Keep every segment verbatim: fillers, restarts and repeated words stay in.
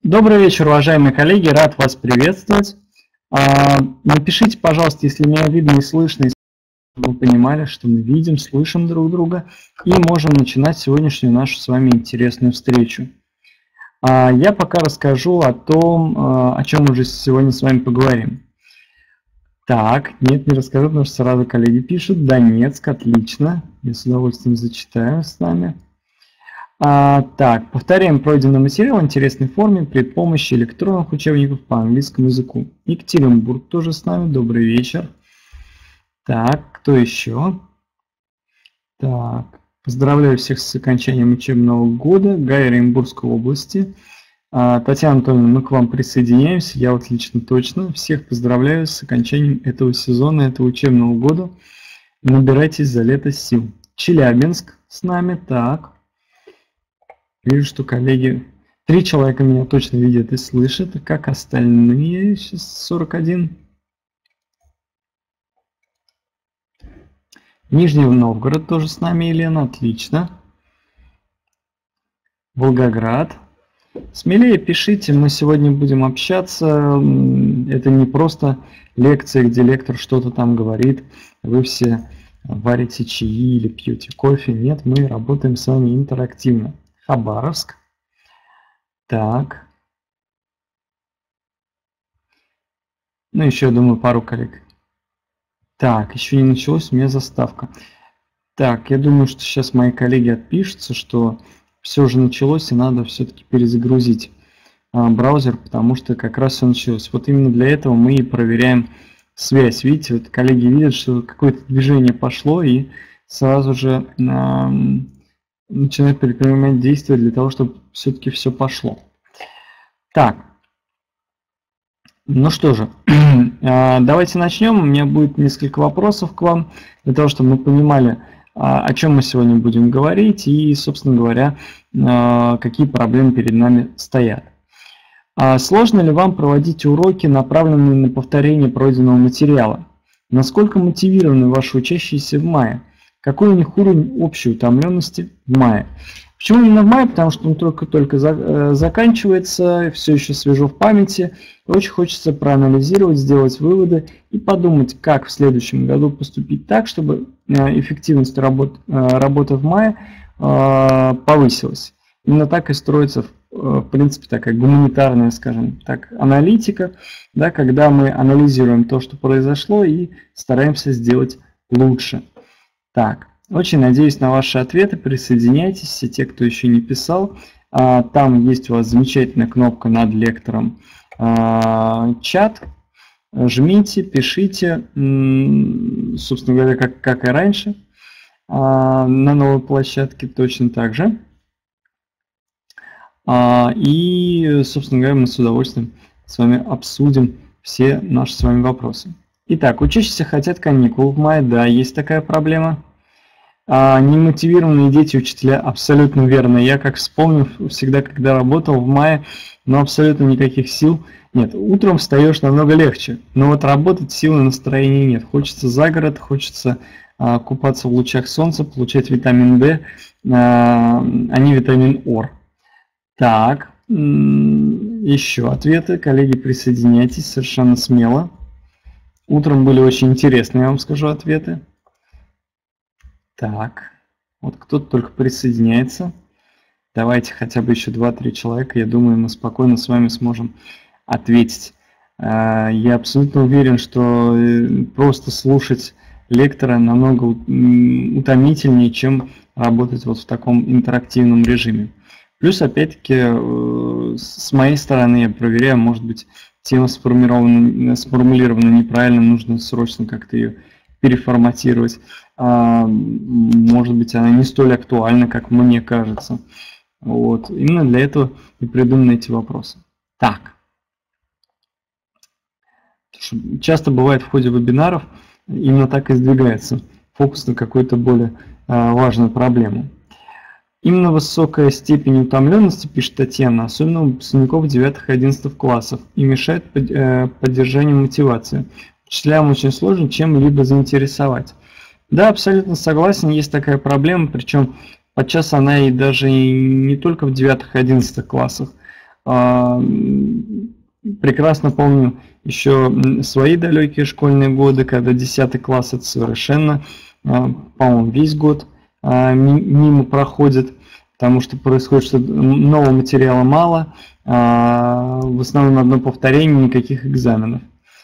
Добрый вечер, уважаемые коллеги, рад вас приветствовать. А, Напишите, пожалуйста, если меня видно и слышно, если вы понимали, что мы видим, слышим друг друга, и можем начинать сегодняшнюю нашу с вами интересную встречу. А, Я пока расскажу о том, а, о чем уже сегодня с вами поговорим. Так, нет, не расскажу, потому что сразу коллеги пишут. Донецк, отлично, я с удовольствием зачитаю с нами. А, так, повторяем пройденный материал в интересной форме при помощи электронных учебников по английскому языку. Екатеринбург тоже с нами, добрый вечер. Так, кто еще? Так, поздравляю всех с окончанием учебного года, Гай Оренбургской области. А, Татьяна Анатольевна, мы к вам присоединяемся, я вот лично точно. Всех поздравляю с окончанием этого сезона, этого учебного года. Набирайтесь за лето сил. Челябинск с нами, так. Вижу, что коллеги, три человека меня точно видят и слышат, как остальные, сейчас сорок один. Нижний Новгород тоже с нами, Елена, отлично. Волгоград. Смелее пишите, мы сегодня будем общаться, это не просто лекция, где лектор что-то там говорит, вы все варите чаи или пьете кофе, нет, мы работаем с вами интерактивно. Хабаровск. Так. Ну, еще, думаю, пару коллег. Так, еще не началось, у меня заставка. Так, я думаю, что сейчас мои коллеги отпишутся, что все уже началось, и надо все-таки перезагрузить а, браузер, потому что как раз все началось. Вот именно для этого мы и проверяем связь. Видите, вот коллеги видят, что какое-то движение пошло, и сразу же... А, начинает предпринимать действия для того, чтобы все-таки все пошло. Так, ну что же, давайте начнем. У меня будет несколько вопросов к вам, для того, чтобы мы понимали, о чем мы сегодня будем говорить и, собственно говоря, какие проблемы перед нами стоят. Сложно ли вам проводить уроки, направленные на повторение пройденного материала? Насколько мотивированы ваши учащиеся в мае? Какой у них уровень общей утомленности в мае? Почему именно в мае? Потому что он только-только за, заканчивается, все еще свежо в памяти. Очень хочется проанализировать, сделать выводы и подумать, как в следующем году поступить так, чтобы эффективность работ, работы в мае повысилась. Именно так и строится, в принципе, такая гуманитарная, скажем так, аналитика, да, когда мы анализируем то, что произошло, и стараемся сделать лучше. Так, очень надеюсь на ваши ответы, присоединяйтесь, все те, кто еще не писал. Там есть у вас замечательная кнопка над лектором чат. Жмите, пишите, собственно говоря, как, как и раньше, на новой площадке точно так же. И, собственно говоря, мы с удовольствием с вами обсудим все наши с вами вопросы. Итак, учащиеся хотят каникул в мае, да, есть такая проблема. А, немотивированные дети, учителя, абсолютно верно. Я, как вспомнил, всегда, когда работал в мае, но абсолютно никаких сил нет. Утром встаешь намного легче, но вот работать силы, настроения нет. Хочется за город, хочется а, купаться в лучах солнца, получать витамин D, а, а не витамин О. Так, еще ответы. Коллеги, присоединяйтесь совершенно смело. Утром были очень интересные, я вам скажу, ответы. Так, вот кто-то только присоединяется. Давайте хотя бы еще два-три человека. Я думаю, мы спокойно с вами сможем ответить. Я абсолютно уверен, что просто слушать лектора намного утомительнее, чем работать вот в таком интерактивном режиме. Плюс, опять-таки, с моей стороны я проверяю, может быть, тема сформулирована, сформулирована неправильно, нужно срочно как-то ее переформатировать. Может быть, она не столь актуальна, как мне кажется. Вот. Именно для этого и придуманы эти вопросы. Так. Часто бывает в ходе вебинаров, именно так и сдвигается фокус на какую-то более важную проблему. Именно высокая степень утомленности, пишет Татьяна, особенно у выпускников девятых и одиннадцатых классов, и мешает поддержанию мотивации. Учителям очень сложно чем-либо заинтересовать. Да, абсолютно согласен, есть такая проблема, причем подчас она и даже и не только в девятых и одиннадцатых классах. А, прекрасно помню еще свои далекие школьные годы, когда десятый класс это совершенно, по-моему, весь год мимо проходит, потому что происходит, что нового материала мало, в основном одно повторение, никаких экзаменов.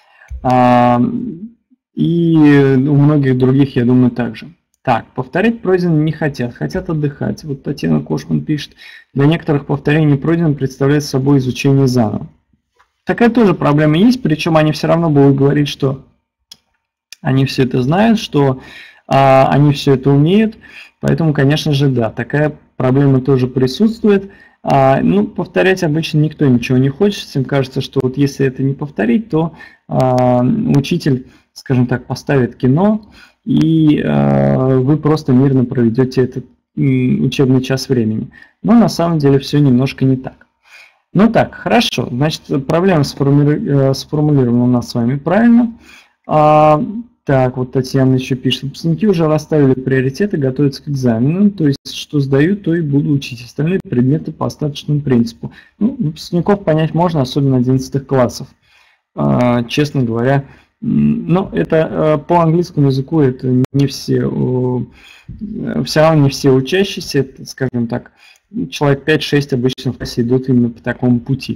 И у многих других, я думаю, также. Так, повторять пройденное не хотят, хотят отдыхать. Вот Татьяна Кошман пишет, для некоторых повторений пройденное представляет собой изучение заново. Такая тоже проблема есть, причем они все равно будут говорить, что они все это знают, что а, они все это умеют. Поэтому, конечно же, да, такая проблема тоже присутствует. А, ну, повторять обычно никто ничего не хочет. Всем кажется, что вот если это не повторить, то а, учитель, скажем так, поставит кино, и а, вы просто мирно проведете этот м, учебный час времени. Но на самом деле все немножко не так. Ну так, хорошо. Значит, проблема сформули... сформулирована у нас с вами правильно. А, так, вот Татьяна еще пишет. Выпускники уже расставили приоритеты, готовятся к экзаменам. То есть, что сдают, то и буду учить. Остальные предметы по остаточному принципу. Ну, выпускников понять можно, особенно одиннадцатых классов. А, честно говоря, но это по английскому языку это не все, все равно не все учащиеся, это, скажем так, человек пять-шесть обычно в классе идут именно по такому пути.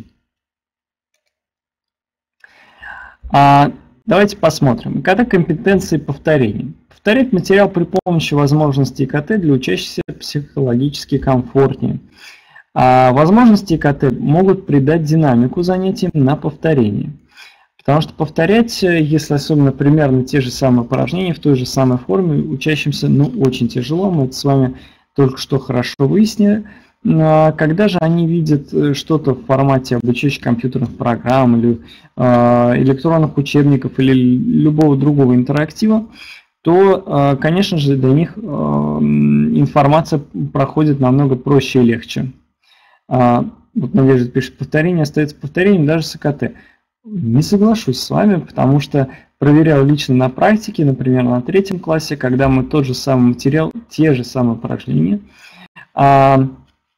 А, давайте посмотрим. ИКТ компетенции повторения. Повторять материал при помощи возможностей ИКТ для учащихся психологически комфортнее. А возможности ИКТ могут придать динамику занятиям на повторение. Потому что повторять, если особенно примерно те же самые упражнения в той же самой форме, учащимся ну, очень тяжело. Мы это с вами только что хорошо выяснили. Когда же они видят что-то в формате обучающих компьютерных программ или электронных учебников или любого другого интерактива, то, конечно же, для них информация проходит намного проще и легче. Вот Надежда пишет, повторение остается повторением даже с ИКТ. Не соглашусь с вами, потому что проверял лично на практике, например, на третьем классе, когда мы тот же самый материал, те же самые упражнения, а,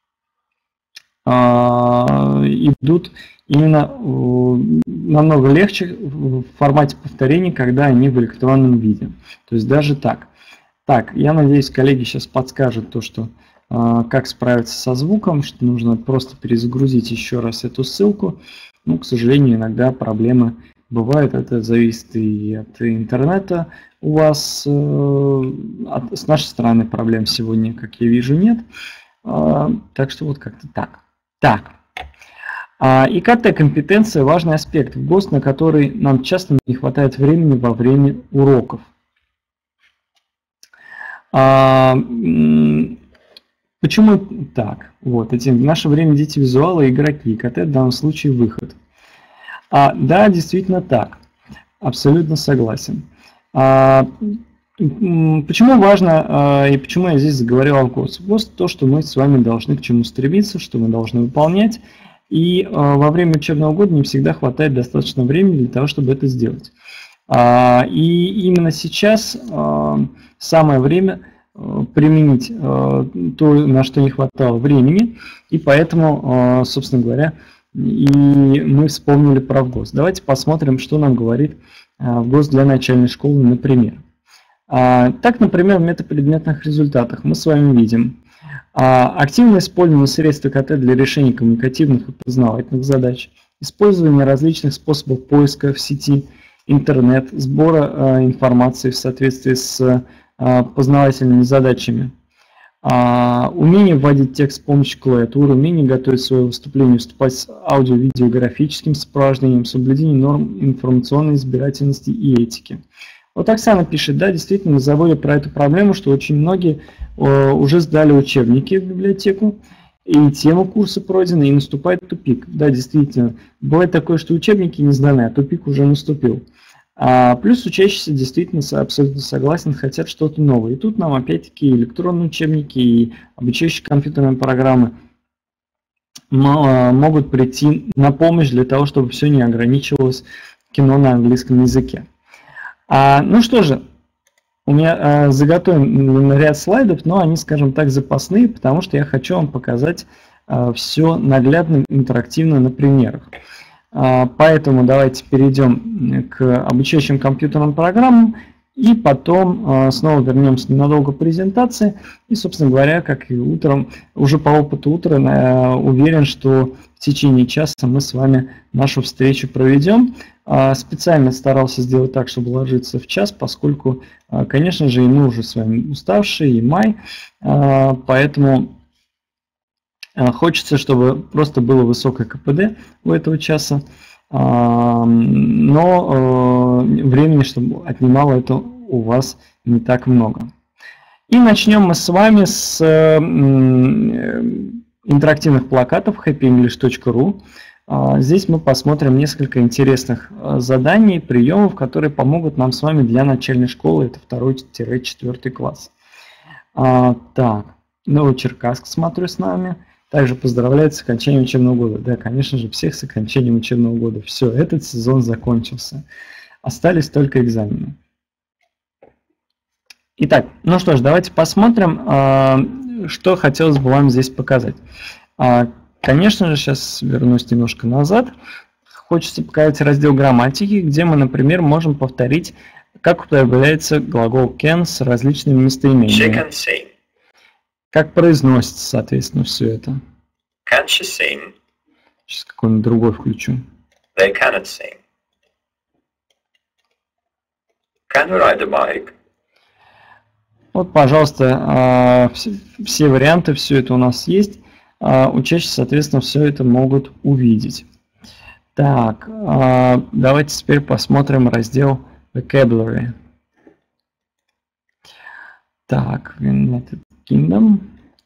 а, идут именно э, намного легче в формате повторения, когда они в электронном виде. То есть даже так. Так, я надеюсь, коллеги сейчас подскажут то, что э, как справиться со звуком, что нужно просто перезагрузить еще раз эту ссылку. Ну, к сожалению, иногда проблемы бывают, это зависит и от интернета у вас, э, от, с нашей стороны проблем сегодня, как я вижу, нет. Э, так что вот как-то так. Так, а, ИКТ-компетенция – важный аспект в ГОС, на который нам часто не хватает времени во время уроков. А, Почему так? Вот, эти, в наше время дети визуала и игроки, ИКТ в данном случае выход. А, да, действительно так. Абсолютно согласен. А, почему важно, а, и почему я здесь заговорил о ГОС? ГОС то, что мы с вами должны к чему стремиться, что мы должны выполнять. И а, во время учебного года не всегда хватает достаточно времени для того, чтобы это сделать. А, и именно сейчас а, самое время применить то, на что не хватало времени, и поэтому, собственно говоря, и мы вспомнили про ВГОС. Давайте посмотрим, что нам говорит ВГОС для начальной школы, например. Так, например, в метапредметных результатах мы с вами видим активное использование средств ИКТ для решения коммуникативных и познавательных задач, использование различных способов поиска в сети, интернет, сбора информации в соответствии с познавательными задачами, а, умение вводить текст с помощью клавиатуры, умение готовить свое выступление, выступать с аудио-видеографическим сопровождением, соблюдение норм информационной избирательности и этики. Вот Оксана пишет, да, действительно, мы забыли про эту проблему, что очень многие о, уже сдали учебники в библиотеку, и тема курса пройдена, и наступает тупик. Да, действительно, бывает такое, что учебники не сданы, а тупик уже наступил. А плюс учащиеся действительно абсолютно согласен, хотят что-то новое. И тут нам опять-таки электронные учебники и обучающие компьютерные программы могут прийти на помощь для того, чтобы все не ограничивалось кино на английском языке. А, ну что же, у меня а, заготовлен ряд слайдов, но они, скажем так, запасные, потому что я хочу вам показать все наглядно, интерактивно на примерах. Поэтому давайте перейдем к обучающим компьютерным программам и потом снова вернемся ненадолго к презентации. И, собственно говоря, как и утром, уже по опыту утра, уверен, что в течение часа мы с вами нашу встречу проведем. Специально старался сделать так, чтобы ложиться в час, поскольку, конечно же, и мы уже с вами уставшие, и май, поэтому хочется, чтобы просто было высокое КПД у этого часа, но времени, чтобы отнимало это у вас не так много. И начнем мы с вами с интерактивных плакатов хэппи инглиш точка ру. Здесь мы посмотрим несколько интересных заданий, приемов, которые помогут нам с вами для начальной школы, это второй-четвёртый класс. Так, Новочеркасск смотрю с нами. Также поздравляют с окончанием учебного года. Да, конечно же, всех с окончанием учебного года. Все, этот сезон закончился. Остались только экзамены. Итак, ну что ж, давайте посмотрим, что хотелось бы вам здесь показать. Конечно же, сейчас вернусь немножко назад. Хочется показать раздел грамматики, где мы, например, можем повторить, как употребляется глагол can с различными местоимениями. Как произносится, соответственно, все это. Can she sing? Сейчас какой-нибудь другой включу. They cannot sing. Can we ride a bike? Вот, пожалуйста, все, все варианты, все это у нас есть. Учащиеся, соответственно, все это могут увидеть. Так, давайте теперь посмотрим раздел Vocabulary. Так, United Kingdom.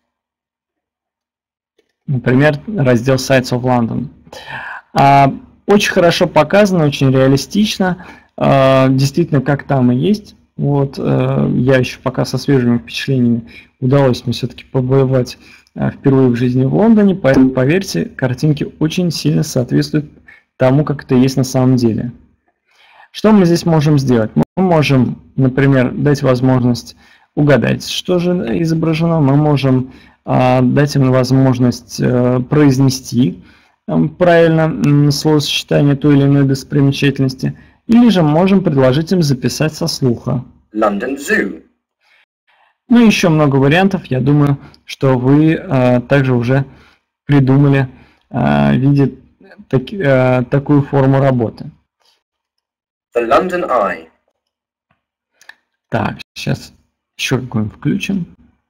Например, раздел Sites of London. Очень хорошо показано, очень реалистично. Действительно, как там и есть. Вот, я еще пока со свежими впечатлениями удалось мне все-таки побывать впервые в жизни в Лондоне, поэтому, поверьте, картинки очень сильно соответствуют тому, как это есть на самом деле. Что мы здесь можем сделать? Мы можем, например, дать возможность угадать, что же изображено. Мы можем э, дать им возможность э, произнести э, правильно словосочетание той или иной достопримечательности, или же можем предложить им записать со слуха. London Zoo. Ну и еще много вариантов. Я думаю, что вы э, также уже придумали э, видеть так, э, такую форму работы. The London Eye. Так, сейчас еще какой-нибудь включим.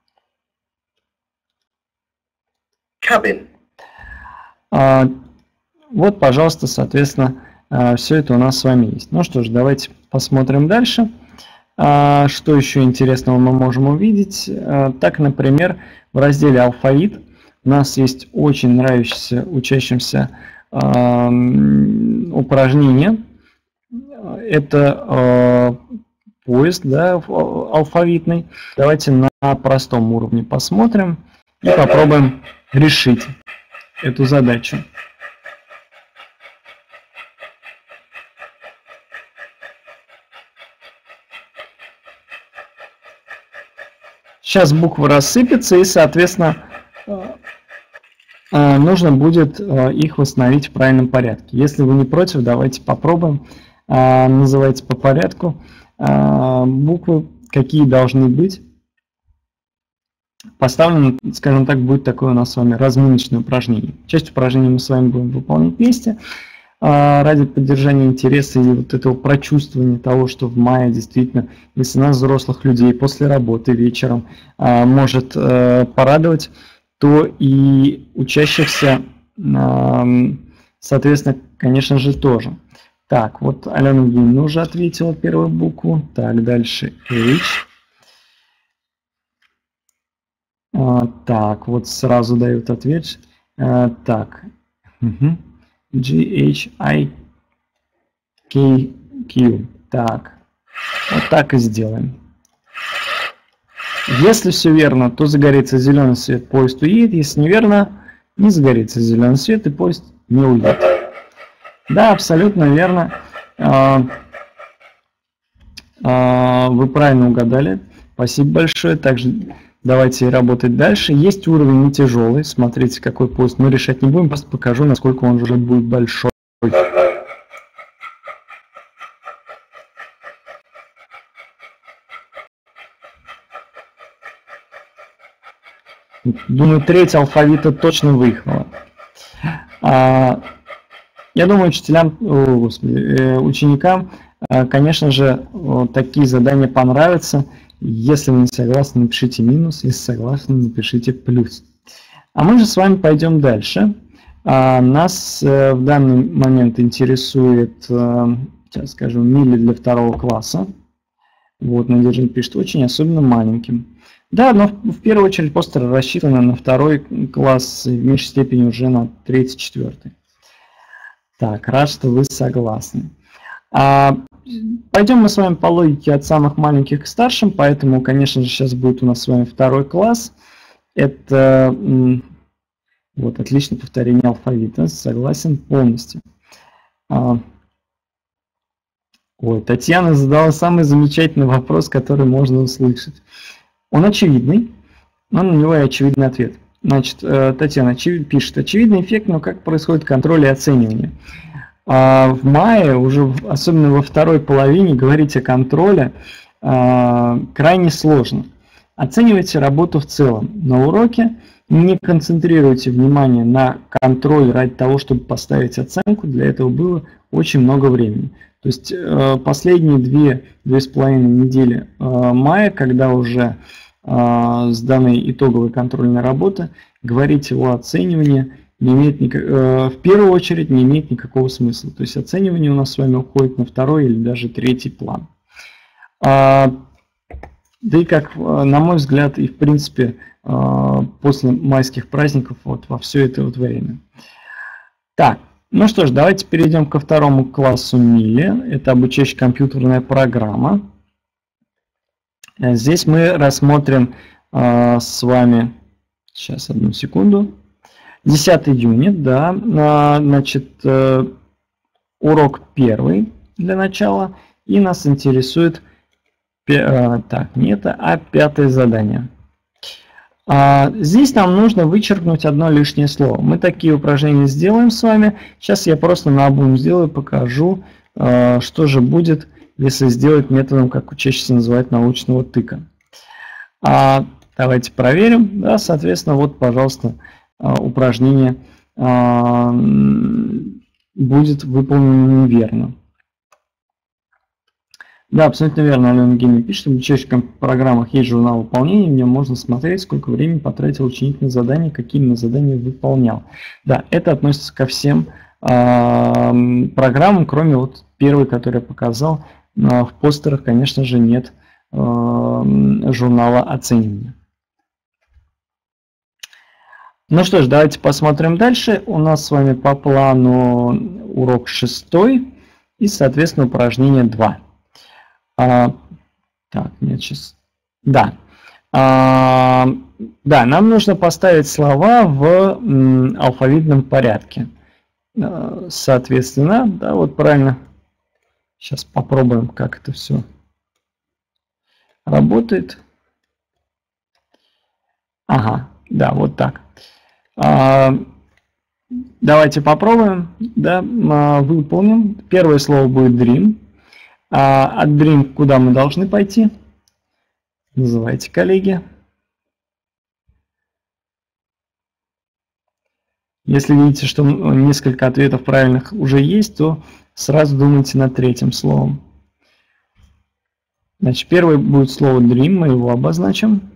Cabin. А, вот, пожалуйста, соответственно, все это у нас с вами есть. Ну что ж, давайте посмотрим дальше. А, что еще интересного мы можем увидеть? А, так, например, в разделе «Алфавит» у нас есть очень нравящееся учащимся а, упражнение. Это а, поиск, да, алфавитный. Давайте на простом уровне посмотрим и попробуем решить эту задачу. Сейчас буквы рассыпятся, и, соответственно, нужно будет их восстановить в правильном порядке. Если вы не против, давайте попробуем. Называйте по порядку буквы, какие должны быть. Поставлено, скажем так, будет такое у нас с вами разминочное упражнение. Часть упражнений мы с вами будем выполнять вместе. Ради поддержания интереса и вот этого прочувствования того, что в мае действительно, если нас, взрослых людей, после работы вечером может порадовать, то и учащихся, соответственно, конечно же, тоже. Так, вот Алена Евгеньевна уже ответила первую букву. Так, дальше H. А, так, вот сразу дают ответ. А, так, угу. G, H, I, K, Q. Так, вот так и сделаем. Если все верно, то загорится зеленый свет, поезд уедет. Если неверно, не загорится зеленый свет, и поезд не уедет. Да, абсолютно верно. А, а, вы правильно угадали. Спасибо большое. Также Давайте работать дальше. Есть уровень не тяжелый. Смотрите, какой поезд. Мы решать не будем, просто покажу, насколько он уже будет большой. Думаю, треть алфавита точно выехала. А, я думаю, учителям, о, господи, ученикам, конечно же, такие задания понравятся. Если вы не согласны, напишите минус, если согласны, напишите плюс. А мы же с вами пойдем дальше. А, нас в данный момент интересует, сейчас скажем, мили для второго класса. Вот, Надежда пишет, очень особенно маленьким. Да, но в, в первую очередь постер рассчитаны на второй класс, и в меньшей степени уже на третий, четвертый. Так, рад, что вы согласны. А, пойдем мы с вами по логике от самых маленьких к старшим, поэтому, конечно же, сейчас будет у нас с вами второй класс. Это вот отличное повторение алфавита, согласен полностью. А, ой, Татьяна задала самый замечательный вопрос, который можно услышать. Он очевидный, но на него и очевидный ответ. Значит, Татьяна очевид, пишет, очевидный эффект, но как происходит контроль и оценивание. А в мае, уже особенно во второй половине, говорить о контроле а, крайне сложно. Оценивайте работу в целом. На уроке не концентрируйте внимание на контроль ради того, чтобы поставить оценку. Для этого было очень много времени. То есть последние две, две с половиной недели мая, когда уже сданы итоговые контрольные работы, говорить о оценивании не имеет никак... в первую очередь не имеет никакого смысла. То есть оценивание у нас с вами уходит на второй или даже третий план. Да и как, на мой взгляд, и в принципе после майских праздников вот во все это вот время. Так, ну что ж, давайте перейдем ко второму классу мили. Это обучающая компьютерная программа. Здесь мы рассмотрим э, с вами, сейчас одну секунду, десятый юнит, да, э, значит, э, урок первый для начала, и нас интересует, э, так, не это, а пятое задание. А, здесь нам нужно вычеркнуть одно лишнее слово. Мы такие упражнения сделаем с вами. Сейчас я просто наобум сделаю, покажу, э, что же будет, если сделать методом, как чаще называют, научного тыка. А, давайте проверим. Да, соответственно, вот, пожалуйста, упражнение а, будет выполнено неверно. Да, абсолютно верно, Алена Евгеньевна пишет, в обучающих программах есть журнал выполнения, в нем можно смотреть, сколько времени потратил ученик на задание, какие именно задания выполнял. Да, это относится ко всем э, программам, кроме вот первой, которую я показал. В постерах, конечно же, нет э, журнала оценивания. Ну что ж, давайте посмотрим дальше. У нас с вами по плану урок шестой и, соответственно, упражнение два. А, так, нет, сейчас. Да. А, да, нам нужно поставить слова в м, алфавитном порядке. А, соответственно, да, вот правильно. Сейчас попробуем, как это все работает. Ага, да, вот так. А, давайте попробуем, да, выполним. Первое слово будет dream. А от dream куда мы должны пойти? Называйте, коллеги. Если видите, что несколько ответов правильных уже есть, то сразу думайте над третьим словом. Значит, первое будет слово dream, мы его обозначим.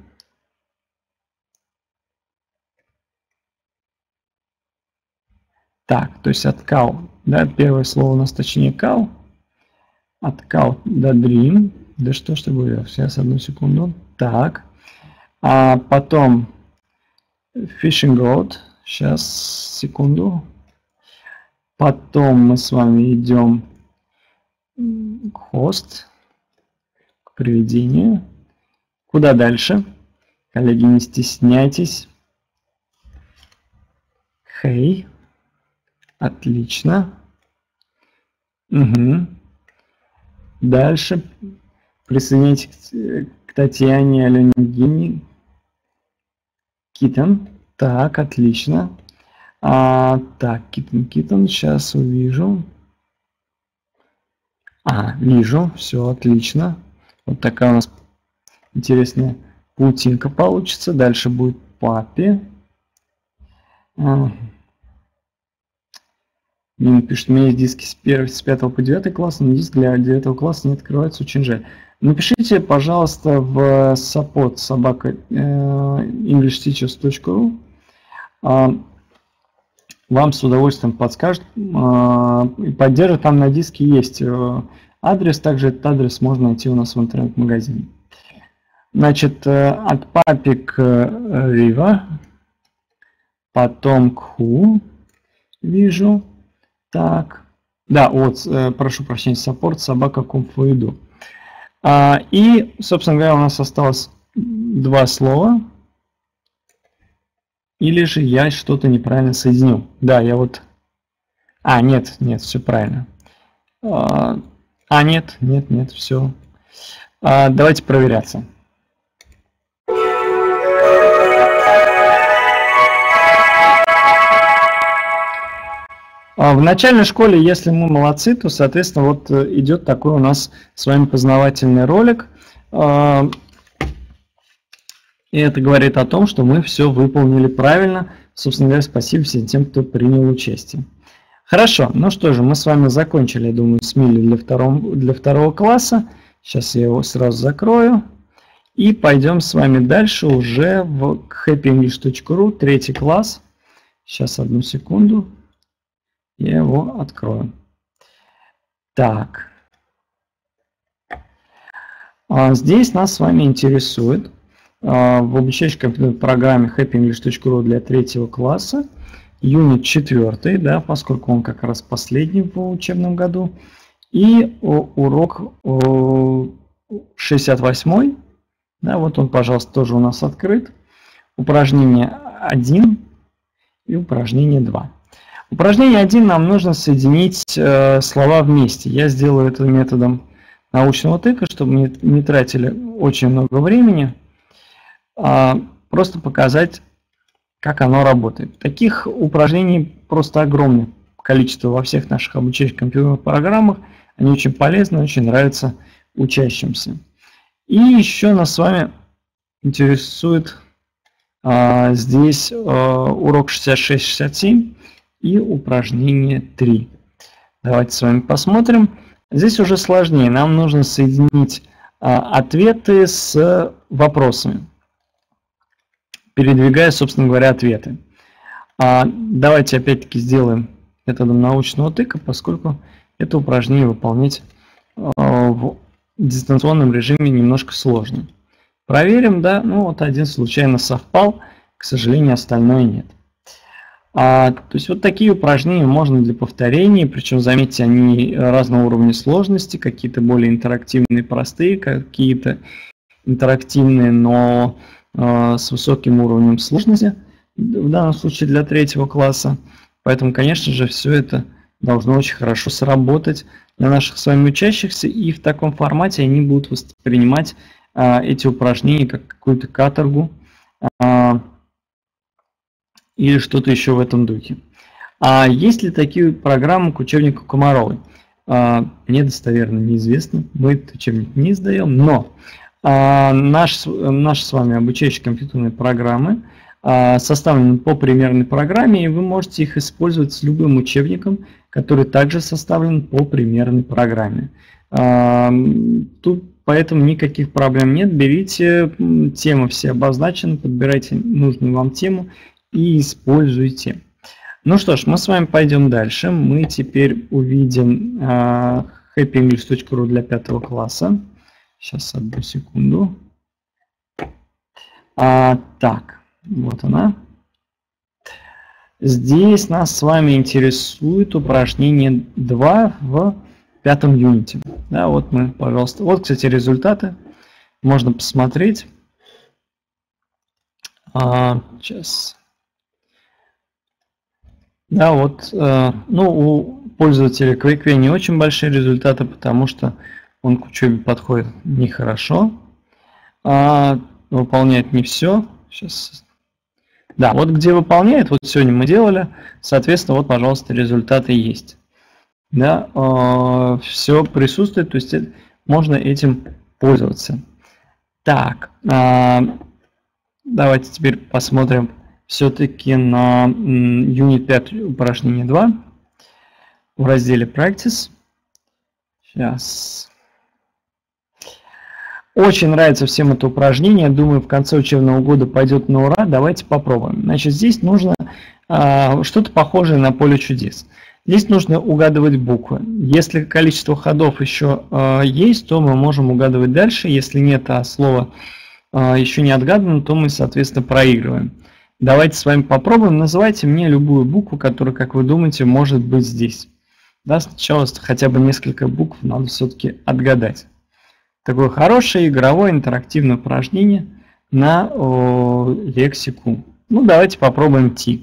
Так, то есть от cow, да, первое слово у нас точнее cow. От cow до dream. Да что ж такое? Сейчас, одну секунду. Так. А потом fishing rod. Сейчас, секунду. Потом мы с вами идем к host, к приведению. Куда дальше? Коллеги, не стесняйтесь. Hey. Отлично. Угу. Дальше присоединяйтесь к Татьяне Алене Евгеньевне. Kitten. Так, отлично. А, так, Kitten, Kitten, сейчас увижу. А, вижу, все отлично. Вот такая у нас интересная паутинка получится. Дальше будет папе. А. Мина пишет, у меня есть диски с, первого, с пятого по девятый класс, но диск для девятого класса не открывается, очень жаль. Напишите, пожалуйста, в support собака english teachers точка ру. Вам с удовольствием подскажут и поддержат. Там на диске есть адрес, также этот адрес можно найти у нас в интернет-магазине. Значит, от папи к Riva, потом к Who, вижу. Так, да, вот, прошу прощения, support собака комфуиду. И, собственно говоря, у нас осталось два слова. Или же я что-то неправильно соединил. Да, я вот... А, нет, нет, все правильно. А, нет, нет, нет, все. А, давайте проверяться. В начальной школе, если мы молодцы, то, соответственно, вот идет такой у нас с вами познавательный ролик. И это говорит о том, что мы все выполнили правильно. Собственно говоря, спасибо всем тем, кто принял участие. Хорошо, ну что же, мы с вами закончили, я думаю, с Милли для второго, для второго класса. Сейчас я его сразу закрою. И пойдем с вами дальше уже в happy english точка ру, третий класс. Сейчас, одну секунду. Я его открою. Так. Здесь нас с вами интересует в обучающей компьютерной программе happy english точка ру для третьего класса юнит четыре, да, поскольку он как раз последний в учебном году, и урок шестьдесят восемь, да, вот он, пожалуйста, тоже у нас открыт. Упражнение один и упражнение два. Упражнение один нам нужно соединить э, слова вместе. Я сделаю это методом научного тыка, чтобы мы не тратили очень много времени. А просто показать, как оно работает. Таких упражнений просто огромное количество во всех наших обучающих компьютерных программах. Они очень полезны, очень нравятся учащимся. И еще нас с вами интересует а, здесь а, урок шестьдесят шесть шестьдесят семь. И упражнение три. Давайте с вами посмотрим. Здесь уже сложнее. Нам нужно соединить а, ответы с вопросами, передвигая, собственно говоря, ответы. А, давайте опять-таки сделаем методом научного тыка, поскольку это упражнение выполнять а, в дистанционном режиме немножко сложно. Проверим, да, ну вот один случайно совпал, к сожалению, остальное нет. А, то есть вот такие упражнения можно для повторения, причем, заметьте, они разного уровня сложности, какие-то более интерактивные, простые, какие-то интерактивные, но э, с высоким уровнем сложности, в данном случае для третьего класса. Поэтому, конечно же, все это должно очень хорошо сработать для наших с вами учащихся, и в таком формате они будут воспринимать э, эти упражнения как какую-то каторгу, э, или что-то еще в этом духе. А есть ли такие программы к учебнику Комаровой? А, недостоверно, неизвестно. Мы этот учебник не издаем, но а, наш, наши с вами обучающие компьютерные программы а, составлены по примерной программе, и вы можете их использовать с любым учебником, который также составлен по примерной программе. А, тут поэтому никаких проблем нет. Берите, темы все обозначены, подбирайте нужную вам тему и используйте. Ну что ж, мы с вами пойдем дальше. Мы теперь увидим uh, happy english точка ру для пятого класса. Сейчас, одну секунду. А, так, вот она. Здесь нас с вами интересует упражнение два в пятом юните. Да, вот мы, пожалуйста. Вот, кстати, результаты. Можно посмотреть. А, сейчас. Да, вот, э, ну, у пользователя QuickWay не очень большие результаты, потому что он к учебе подходит нехорошо, а выполняет не все. Сейчас Да, вот где выполняет, вот сегодня мы делали, соответственно, вот, пожалуйста, результаты есть. Да, э, все присутствует, то есть это, можно этим пользоваться. Так, э, давайте теперь посмотрим все-таки на Unit пять упражнение два в разделе Practice. Сейчас. Очень нравится всем это упражнение. Думаю, в конце учебного года пойдет на ура. Давайте попробуем. Значит, здесь нужно э, что-то похожее на поле чудес. Здесь нужно угадывать буквы. Если количество ходов еще э, есть, то мы можем угадывать дальше. Если нет, а слово э, еще не отгадано, то мы, соответственно, проигрываем. Давайте с вами попробуем. Называйте мне любую букву, которая, как вы думаете, может быть здесь. Да, сначала хотя бы несколько букв надо все-таки отгадать. Такое хорошее игровое интерактивное упражнение на о, лексику. Ну, давайте попробуем T.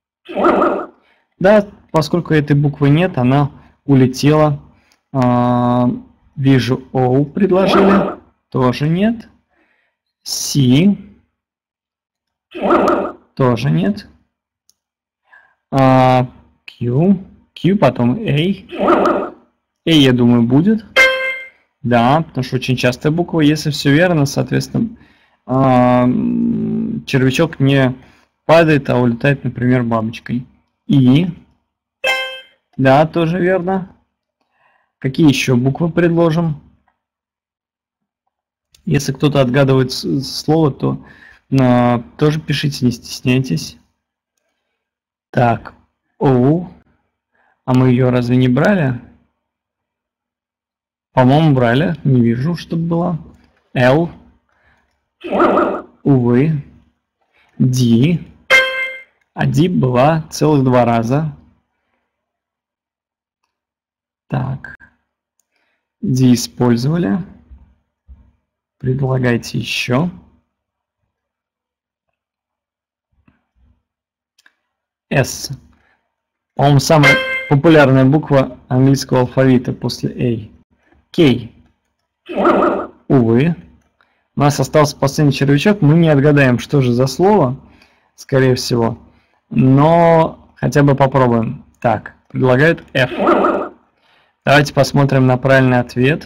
Да, поскольку этой буквы нет, она улетела. А, вижу O предложили. Тоже нет. C. Тоже нет. А, Q. Q, потом A. A, я думаю, будет. Да, потому что очень частая буква. Если все верно, соответственно, червячок не падает, а улетает, например, бабочкой. И. Да, тоже верно. Какие еще буквы предложим? Если кто-то отгадывает слово, то а, тоже пишите, не стесняйтесь. Так, O. А мы ее разве не брали? По-моему, брали. Не вижу, чтобы была. L. Увы. D. А D была целых два раза. Так. D использовали. Предлагайте еще. S. По-моему, самая популярная буква английского алфавита после A. K. Увы. У нас остался последний червячок. Мы не отгадаем, что же за слово, скорее всего. Но хотя бы попробуем. Так, предлагают F. Давайте посмотрим на правильный ответ.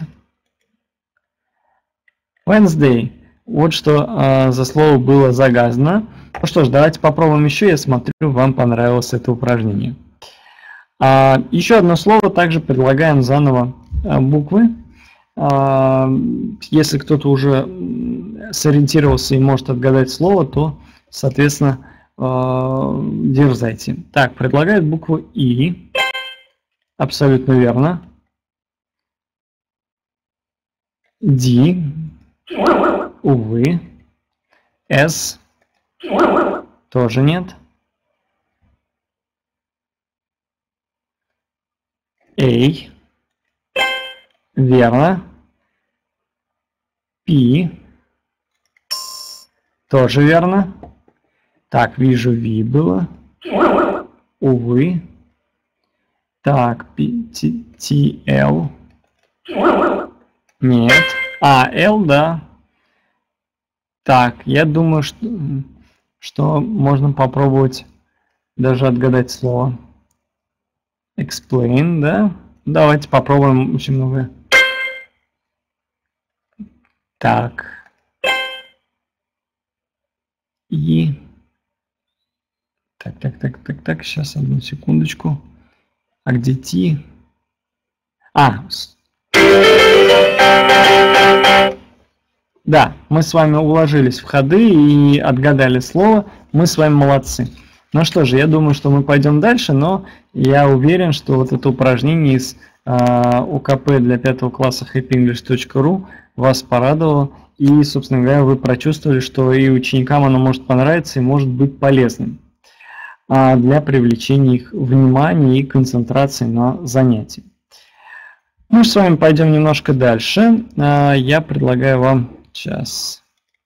Wednesday. Вот что э, за слово было загадано. Ну что ж, давайте попробуем еще. Я смотрю, вам понравилось это упражнение. А, еще одно слово. Также предлагаем заново а, буквы. А, если кто-то уже сориентировался и может отгадать слово, то, соответственно, а, дерзайте. Так, предлагают букву И. Абсолютно верно. D. Увы. S. Тоже нет. A. Верно. P. Тоже верно. Так, вижу V было. Увы. Так, P, T, T, L. Нет. А, L, да. Так, я думаю, что, что можно попробовать даже отгадать слово. Explain, да? Давайте попробуем очень много. Так. И. Так, так, так, так, так. Сейчас одну секундочку. А где T? А. Да, мы с вами уложились в ходы и отгадали слово. Мы с вами молодцы. Ну что же, я думаю, что мы пойдем дальше, но я уверен, что вот это упражнение из э, УКП для пятого класса хэппи инглиш точка ру вас порадовало. И, собственно говоря, вы прочувствовали, что и ученикам оно может понравиться и может быть полезным э, для привлечения их внимания и концентрации на занятии. Мы с вами пойдем немножко дальше. Э, я предлагаю вам сейчас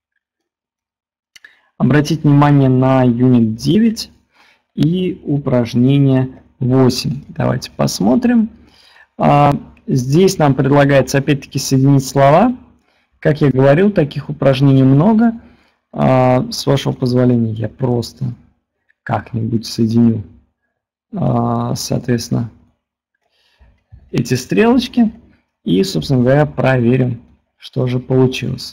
обратить внимание на Unit девять и упражнение восемь. Давайте посмотрим. Здесь нам предлагается опять-таки соединить слова. Как я говорил, таких упражнений много. С вашего позволения я просто как-нибудь соединю, соответственно, эти стрелочки и, собственно говоря, проверим, что же получилось.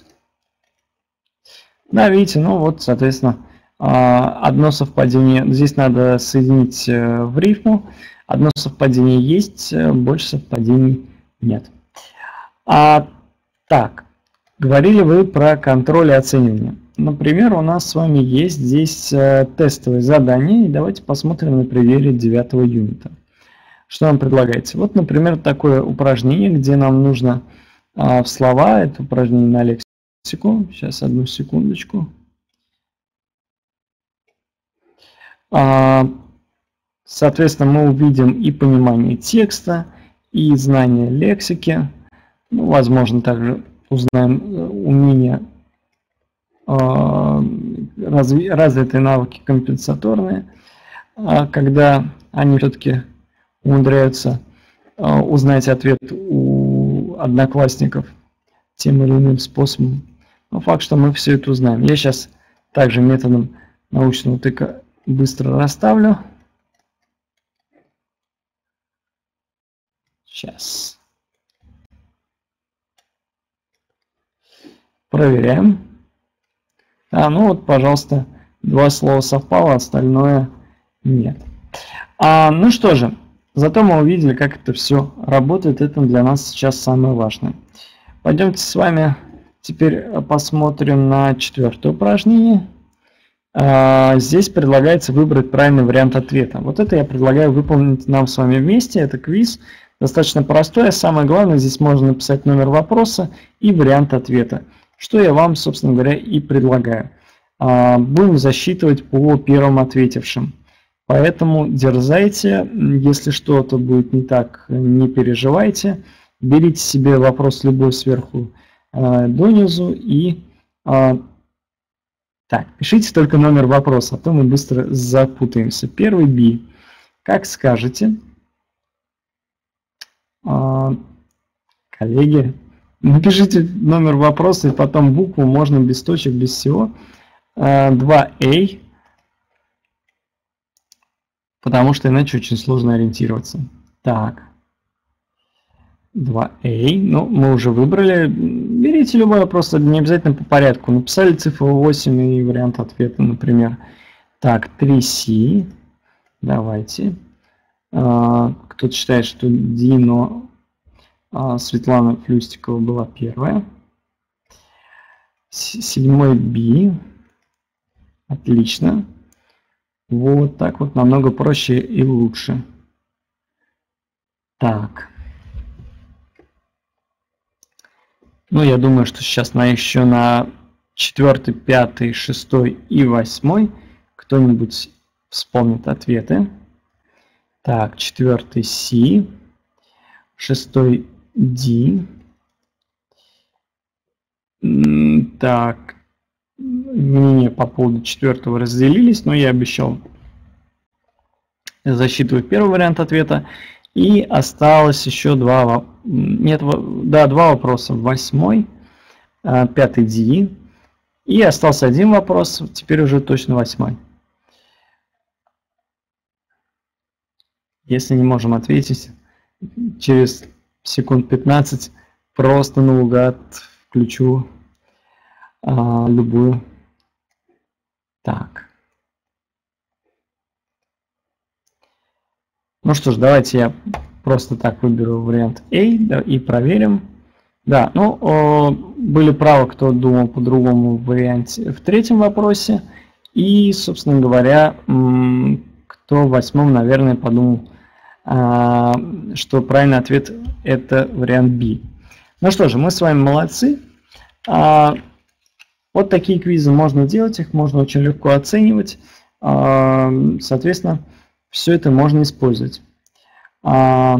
Да, видите, ну вот, соответственно, одно совпадение, здесь надо соединить в рифму, одно совпадение есть, больше совпадений нет. А, так, говорили вы про контроль и оценивание. Например, у нас с вами есть здесь тестовые задания, и давайте посмотрим на примере девятого юнита. Что нам предлагается? Вот, например, такое упражнение, где нам нужно а, в слова, это упражнение на лексику, сейчас одну секундочку. А, соответственно, мы увидим и понимание текста, и знание лексики, ну, возможно, также узнаем умение, а, разви, развитые навыки компенсаторные, а, когда они все-таки умудряются э, узнать ответ у одноклассников тем или иным способом. Но факт, что мы все это узнаем. Я сейчас также методом научного тыка быстро расставлю. Сейчас. Проверяем. А, ну вот, пожалуйста, два слова совпало, остальное нет. А, ну что же. Зато мы увидели, как это все работает. Это для нас сейчас самое важное. Пойдемте с вами теперь посмотрим на четвертое упражнение. Здесь предлагается выбрать правильный вариант ответа. Вот это я предлагаю выполнить нам с вами вместе. Это квиз. Достаточно простой. Самое главное, здесь можно написать номер вопроса и вариант ответа. Что я вам, собственно говоря, и предлагаю. Будем засчитывать по первым ответившим. Поэтому дерзайте, если что-то будет не так, не переживайте. Берите себе вопрос любой сверху э, донизу и э, так, пишите только номер вопроса, а то мы быстро запутаемся. Первый B. Как скажете, э, коллеги, напишите номер вопроса и потом букву, можно без точек, без всего. Э, два A. Потому что иначе очень сложно ориентироваться. Так. два А. Ну, мы уже выбрали. Берите любой, просто не обязательно по порядку. Написали цифру восемь и вариант ответа, например. Так, три С. Давайте. Кто-то считает, что D, но Светлана Флюстикова была первая. Седьмой B. Отлично. Вот так вот намного проще и лучше. Так. Ну, я думаю, что сейчас на еще на четвертый, пятый, шестой и восьмой кто-нибудь вспомнит ответы. Так, четвертый С, шестой D. Так. Мнения по поводу четвертого разделились, но я обещал засчитывать первый вариант ответа. И осталось еще два, нет, да, два вопроса. Восьмой, пятый D. И остался один вопрос, теперь уже точно восьмой. Если не можем ответить, через секунд пятнадцать просто наугад включу а, любую. Так. Ну что ж, давайте я просто так выберу вариант A, да, и проверим. Да, ну, о, были правы, кто думал по-другому в варианте в третьем вопросе. И, собственно говоря, кто в восьмом, наверное, подумал, а, что правильный ответ это вариант B. Ну что же, мы с вами молодцы. А, вот такие квизы можно делать, их можно очень легко оценивать. А, соответственно, все это можно использовать. А,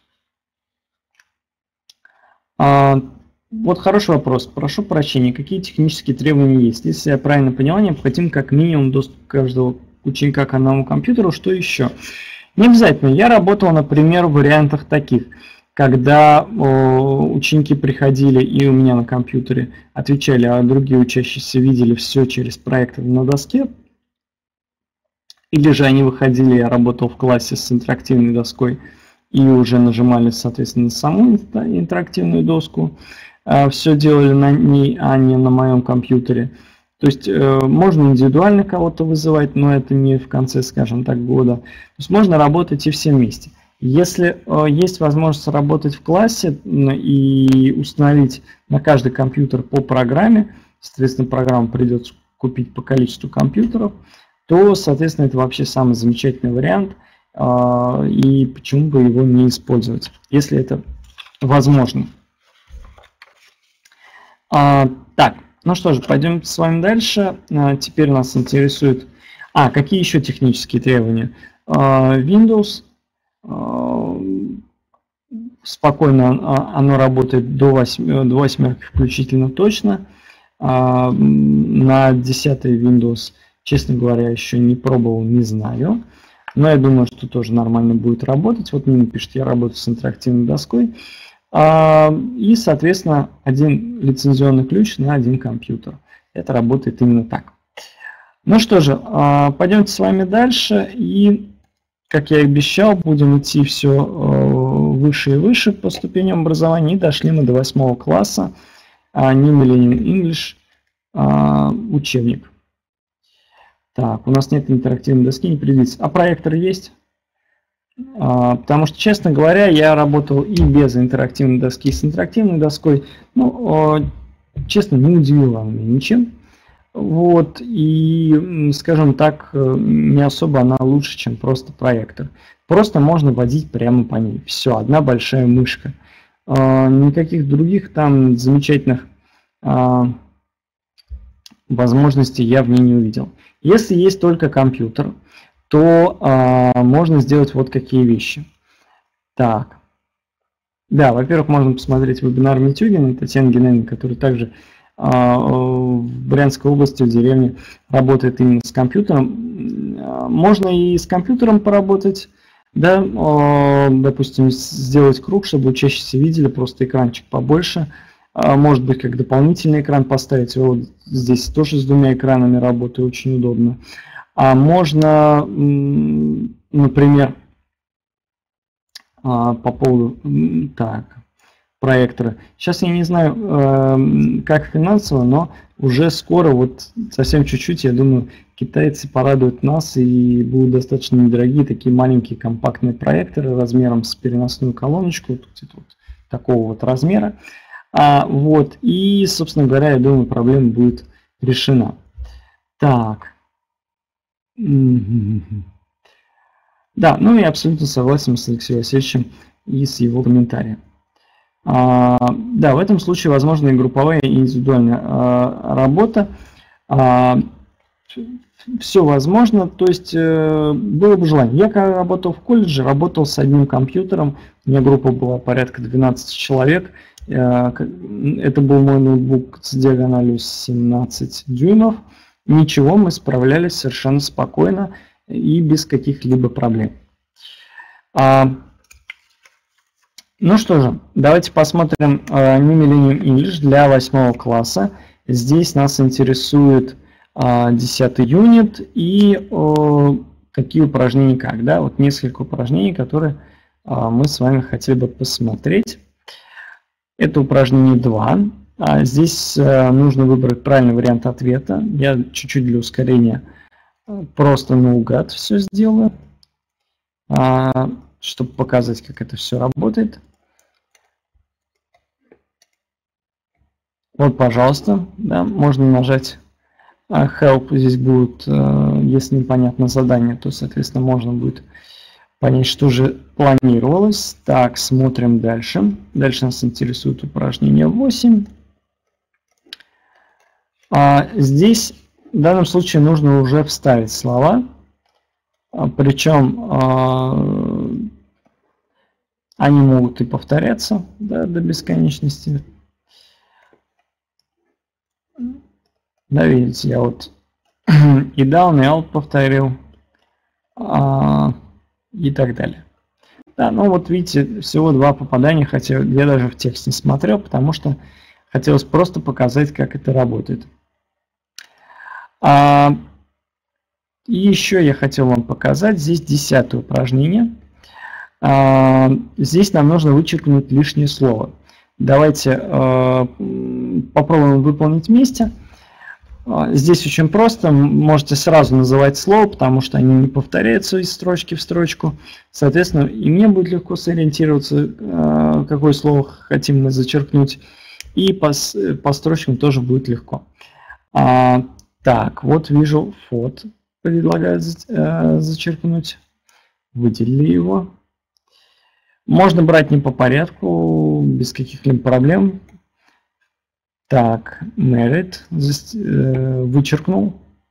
а, вот хороший вопрос. Прошу прощения, какие технические требования есть? Если я правильно поняла, необходим как минимум доступ каждого ученика к одному компьютеру. Что еще? Не обязательно. Я работал, например, в вариантах таких. Когда о, ученики приходили и у меня на компьютере отвечали, а другие учащиеся видели все через проектор на доске. или же они выходили, я работал в классе с интерактивной доской и уже нажимали, соответственно, на саму интерактивную доску. Все делали на ней, а не на моем компьютере. То есть э, можно индивидуально кого-то вызывать, но это не в конце, скажем так, года. То есть можно работать и все вместе. Если э, есть возможность работать в классе и установить на каждый компьютер по программе, соответственно, программу придется купить по количеству компьютеров, то, соответственно, это вообще самый замечательный вариант, э, и почему бы его не использовать, если это возможно. А, так. Ну что же, пойдем с вами дальше. Теперь нас интересует... А, какие еще технические требования? Windows. Спокойно оно работает до восьмерки включительно точно. На десятый Windows, честно говоря, еще не пробовал, не знаю. Но я думаю, что тоже нормально будет работать. Вот мне пишет, я работаю с интерактивной доской. И, соответственно, один лицензионный ключ на один компьютер. Это работает именно так. Ну что же, пойдемте с вами дальше. И, как я и обещал, будем идти все выше и выше по ступеням образования. И дошли мы до восьмого класса. New Millennium English учебник. Так, у нас нет интерактивной доски, не придется. А проектор есть? Потому что, честно говоря, я работал и без интерактивной доски, и с интерактивной доской. Ну, честно, не удивила она меня ничем. Вот, и, скажем так, не особо она лучше, чем просто проектор. Просто можно водить прямо по ней. Все, одна большая мышка. Никаких других там замечательных возможностей я в ней не увидел. Если есть только компьютер, то а, можно сделать вот какие вещи. Так. Да, во-первых, можно посмотреть вебинар Митюгина, Татьяны Геннадьевны, который также а, в Брянской области, в деревне, работает именно с компьютером. Можно и с компьютером поработать, да, а, допустим, сделать круг, чтобы учащиеся видели, просто экранчик побольше. А, может быть, как дополнительный экран поставить. Вот здесь тоже с двумя экранами работаю, очень удобно. А можно, например, по поводу так, проектора. Сейчас я не знаю, как финансово, но уже скоро, вот совсем чуть-чуть, я думаю, китайцы порадуют нас и будут достаточно недорогие такие маленькие компактные проекторы размером с переносную колоночку, вот, вот такого вот размера. А, вот, и, собственно говоря, я думаю, проблема будет решена. Так. Да, ну я абсолютно согласен с Алексеем Васильевичем и с его комментарием. А, да, в этом случае возможна и групповая, и индивидуальная а, работа. А, все возможно, то есть э, было бы желание. Я когда работал в колледже, работал с одним компьютером, у меня группа была порядка двенадцати человек. Э, это был мой ноутбук с диагональю семнадцать дюймов. Ничего, мы справлялись совершенно спокойно и без каких-либо проблем. А, ну что же, давайте посмотрим uh, New Millennium English для восьмого класса. Здесь нас интересует uh, десятый юнит и uh, какие упражнения как. Да? Вот несколько упражнений, которые uh, мы с вами хотели бы посмотреть. Это упражнение два. А здесь э, нужно выбрать правильный вариант ответа. Я чуть-чуть для ускорения просто наугад все сделаю, а, чтобы показать, как это все работает. Вот, пожалуйста, да, можно нажать Help. Здесь будет, э, если непонятно задание, то, соответственно, можно будет понять, что же планировалось. Так, смотрим дальше. Дальше нас интересует упражнение восемь. А здесь в данном случае нужно уже вставить слова, причем а, они могут и повторяться, да, до бесконечности. Да, видите, я вот и down, и out повторил, а, и так далее. Да, ну вот видите, всего два попадания, хотя я даже в текст не смотрел, потому что хотелось просто показать, как это работает. А, И еще я хотел вам показать, здесь десятое упражнение. Здесь нам нужно вычеркнуть лишнее слово. Давайте попробуем выполнить вместе. Здесь очень просто, можете сразу называть слово, потому что они не повторяются из строчки в строчку. Соответственно, и мне будет легко сориентироваться, какое слово хотим мы зачеркнуть. И по, по строчкам тоже будет легко. А, так, вот вижу фот, предлагаю зачеркнуть. Выделили его. Можно брать не по порядку, без каких-либо проблем. Так, married, вычеркнул.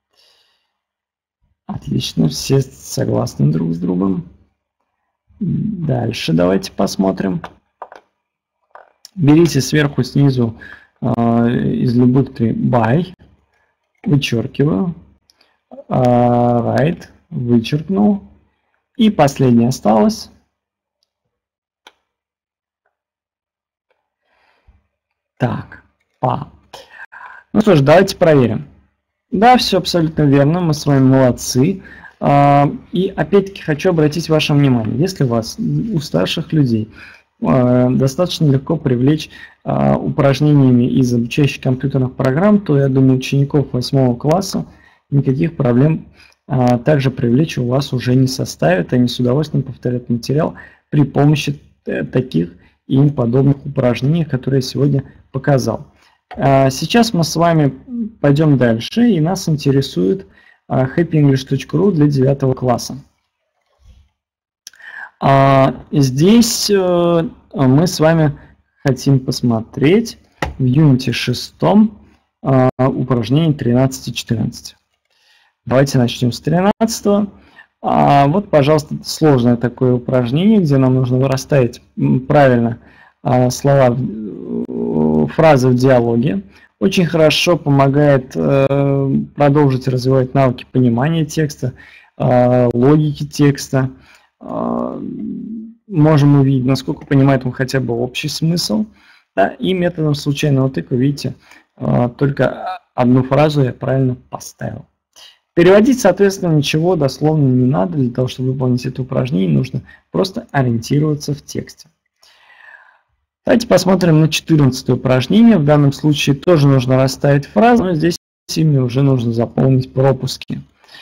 Отлично, все согласны друг с другом. Дальше давайте посмотрим. Берите сверху, снизу из любых три by, вычеркиваю. Right, вычеркнул. И последнее осталось. Так. Ну что ж, давайте проверим. Да, все абсолютно верно, мы с вами молодцы. И опять-таки хочу обратить ваше внимание, если у вас, у старших людей, достаточно легко привлечь упражнениями из обучающих компьютерных программ, то, я думаю, учеников восьмого класса никаких проблем также привлечь у вас уже не составит, они с удовольствием повторят материал при помощи таких и им подобных упражнений, которые я сегодня показал. Сейчас мы с вами пойдем дальше, и нас интересует хэппи инглиш точка ру для девятого класса. Здесь мы с вами хотим посмотреть в юните шестом упражнение тринадцать и четырнадцать. Давайте начнем с тринадцатого. Вот, пожалуйста, сложное такое упражнение, где нам нужно расставить правильно слова, фразы в диалоге. Очень хорошо помогает э, продолжить развивать навыки понимания текста, э, логики текста. Э, можем увидеть, насколько понимает он хотя бы общий смысл. Да, и методом случайного тыка, видите, э, только одну фразу я правильно поставил. Переводить, соответственно, ничего дословно не надо. Для того, чтобы выполнить это упражнение, нужно просто ориентироваться в тексте. Давайте посмотрим на четырнадцатое упражнение. В данном случае тоже нужно расставить фразу, но здесь ими уже нужно заполнить пропуски.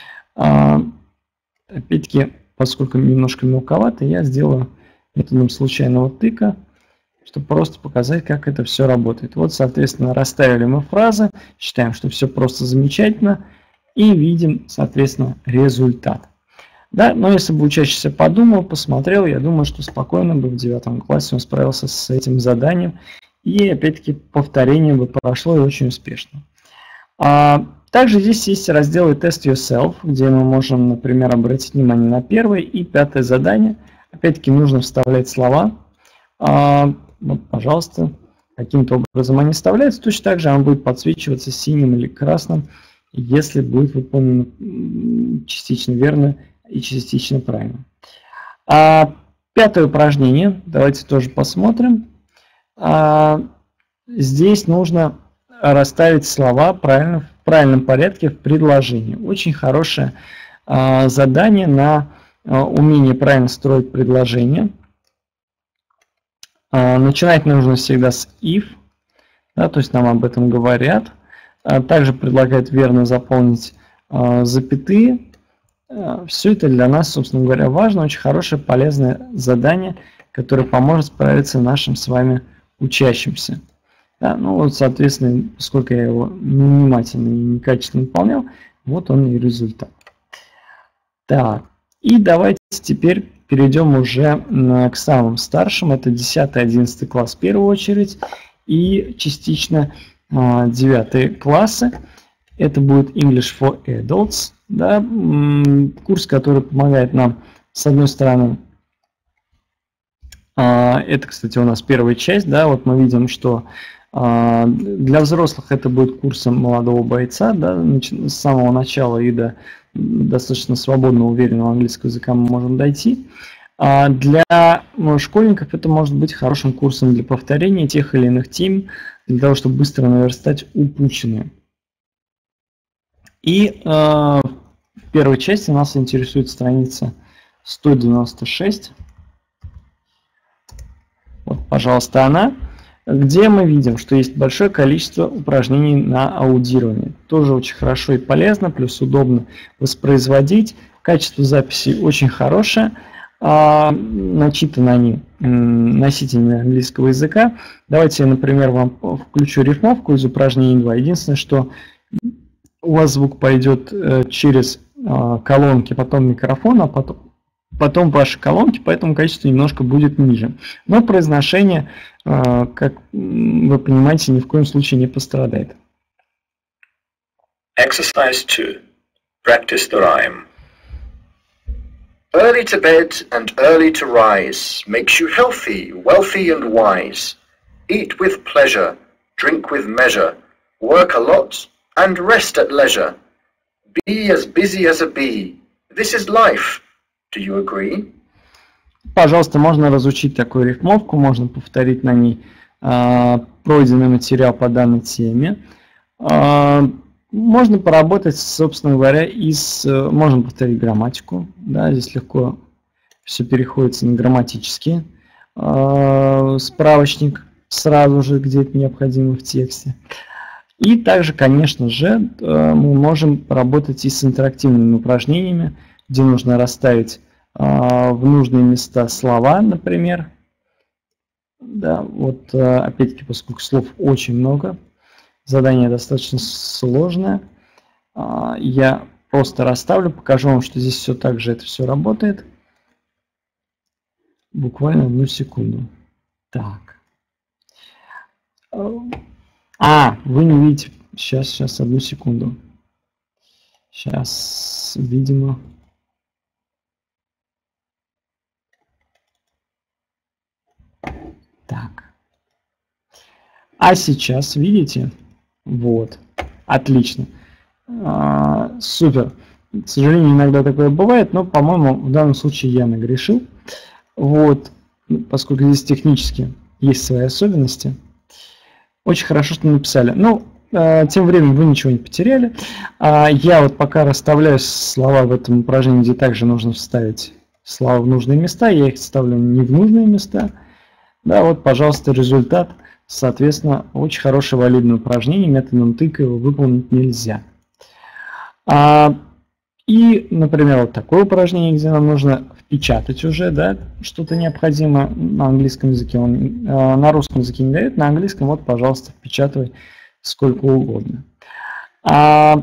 Опять-таки, поскольку немножко мелковато, я сделаю методом случайного тыка, чтобы просто показать, как это все работает. Вот, соответственно, расставили мы фразы, считаем, что все просто замечательно, и видим, соответственно, результат. Да, но если бы учащийся подумал, посмотрел, я думаю, что спокойно бы в девятом классе он справился с этим заданием. И опять-таки повторение бы прошло и очень успешно. А, также здесь есть разделы Test Yourself, где мы можем, например, обратить внимание на первое и пятое задание. Опять-таки нужно вставлять слова. А, вот, пожалуйста, каким-то образом они вставляются. Точно так же он будет подсвечиваться синим или красным, если будет выполнено частично верно и частично правильно. А, пятое упражнение, давайте тоже посмотрим. А, здесь нужно расставить слова правильно, в правильном порядке в предложении. Очень хорошее а, задание на а, умение правильно строить предложение. А, начинать нужно всегда с if, да, то есть нам об этом говорят. А, также предлагают верно заполнить а, запятые. Все это для нас, собственно говоря, важно, очень хорошее, полезное задание, которое поможет справиться нашим с вами учащимся. Да, ну вот, соответственно, поскольку я его невнимательно и некачественно выполнял, вот он и результат. Так, и давайте теперь перейдем уже к самым старшим. Это десятый-одиннадцатый класс в первую очередь и частично девятые классы. Это будет English for Adults. Да, курс, который помогает нам, с одной стороны, это, кстати, у нас первая часть, да, вот мы видим, что для взрослых это будет курсом молодого бойца, да, с самого начала и до достаточно свободного, уверенного английского языка мы можем дойти. А для школьников это может быть хорошим курсом для повторения тех или иных тем, для того, чтобы быстро наверстать упущенные. И первой части нас интересует страница сто девяносто шесть. Вот, пожалуйста, она, где мы видим, что есть большое количество упражнений на аудирование. Тоже очень хорошо и полезно, плюс удобно воспроизводить. Качество записи очень хорошее. А, начитаны они носителями английского языка. Давайте я, например, вам включу рифмовку из упражнений два. Единственное, что у вас звук пойдет через колонки, потом микрофон, а потом, потом ваши колонки, поэтому качество немножко будет ниже. Но произношение, как вы понимаете, ни в коем случае не пострадает. Exercise two. Practice the rhyme. Early to bed and early to rise makes you healthy, wealthy and wise. Eat with pleasure, drink with measure, work a lot and rest at leisure. Be as busy as a bee. This is life. Do you agree? Пожалуйста, можно разучить такую рифмовку, можно повторить на ней э, пройденный материал по данной теме. Э, можно поработать, собственно говоря, и с, можно повторить грамматику. Да, здесь легко все переходится на грамматический э, справочник сразу же, где это необходимо в тексте. И также, конечно же, мы можем поработать и с интерактивными упражнениями, где нужно расставить в нужные места слова, например. Да, вот опять-таки, поскольку слов очень много, задание достаточно сложное, я просто расставлю, покажу вам, что здесь все так же это все работает. Буквально одну секунду. Так. А, вы не видите. Сейчас, сейчас, одну секунду. Сейчас, видимо. Так. А сейчас, видите? Вот. Отлично. А, супер. К сожалению, иногда такое бывает, но, по-моему, в данном случае я нагрешил. Вот. Поскольку здесь технически есть свои особенности. Очень хорошо, что написали. Ну, э, тем временем вы ничего не потеряли. А я вот пока расставляю слова в этом упражнении, где также нужно вставить слова в нужные места, я их ставлю не в нужные места. Да, вот, пожалуйста, результат. Соответственно, очень хорошее валидное упражнение, методом тыка его выполнить нельзя. А, и, например, вот такое упражнение, где нам нужно впечатать уже, да, что-то необходимо на английском языке. Он э, на русском языке не дает, на английском вот, пожалуйста, впечатывай сколько угодно. А,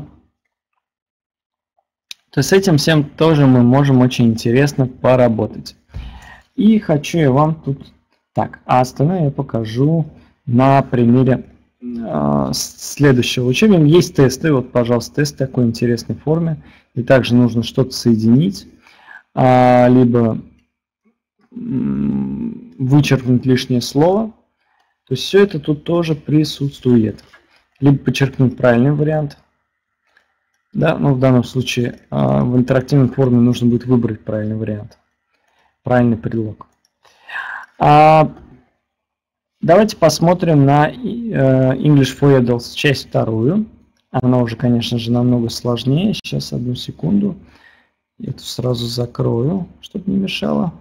то есть с этим всем тоже мы можем очень интересно поработать. И хочу я вам тут... Так, а остальное я покажу на примере э, следующего учебника. Есть тесты, вот, пожалуйста, тест в такой интересной форме. И также нужно что-то соединить, э, либо э, вычеркнуть лишнее слово. То есть все это тут тоже присутствует. Либо подчеркнуть правильный вариант. Да, но в данном случае э, в интерактивной форме нужно будет выбрать правильный вариант. Правильный предлог. А давайте посмотрим на English for Adults, часть вторую. Она уже, конечно же, намного сложнее. Сейчас, одну секунду. Я тут сразу закрою, чтобы не мешало.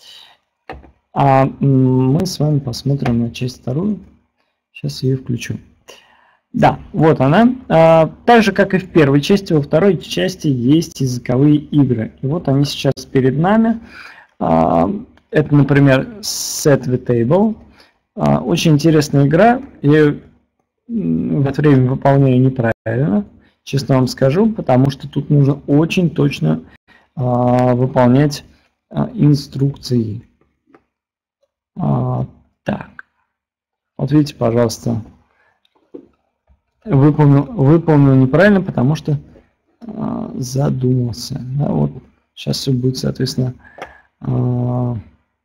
А мы с вами посмотрим на часть вторую. Сейчас я ее включу. Да, вот она. А, так же, как и в первой части, во второй части есть языковые игры. И вот они сейчас перед нами. А, это, например, Set the Table. А, очень интересная игра. Я ее в это время выполняю неправильно, честно вам скажу, потому что тут нужно очень точно а, выполнять а, инструкции. А, так. Вот видите, пожалуйста, выполнил, выполнил неправильно, потому что а, задумался. Да, вот сейчас все будет, соответственно, а,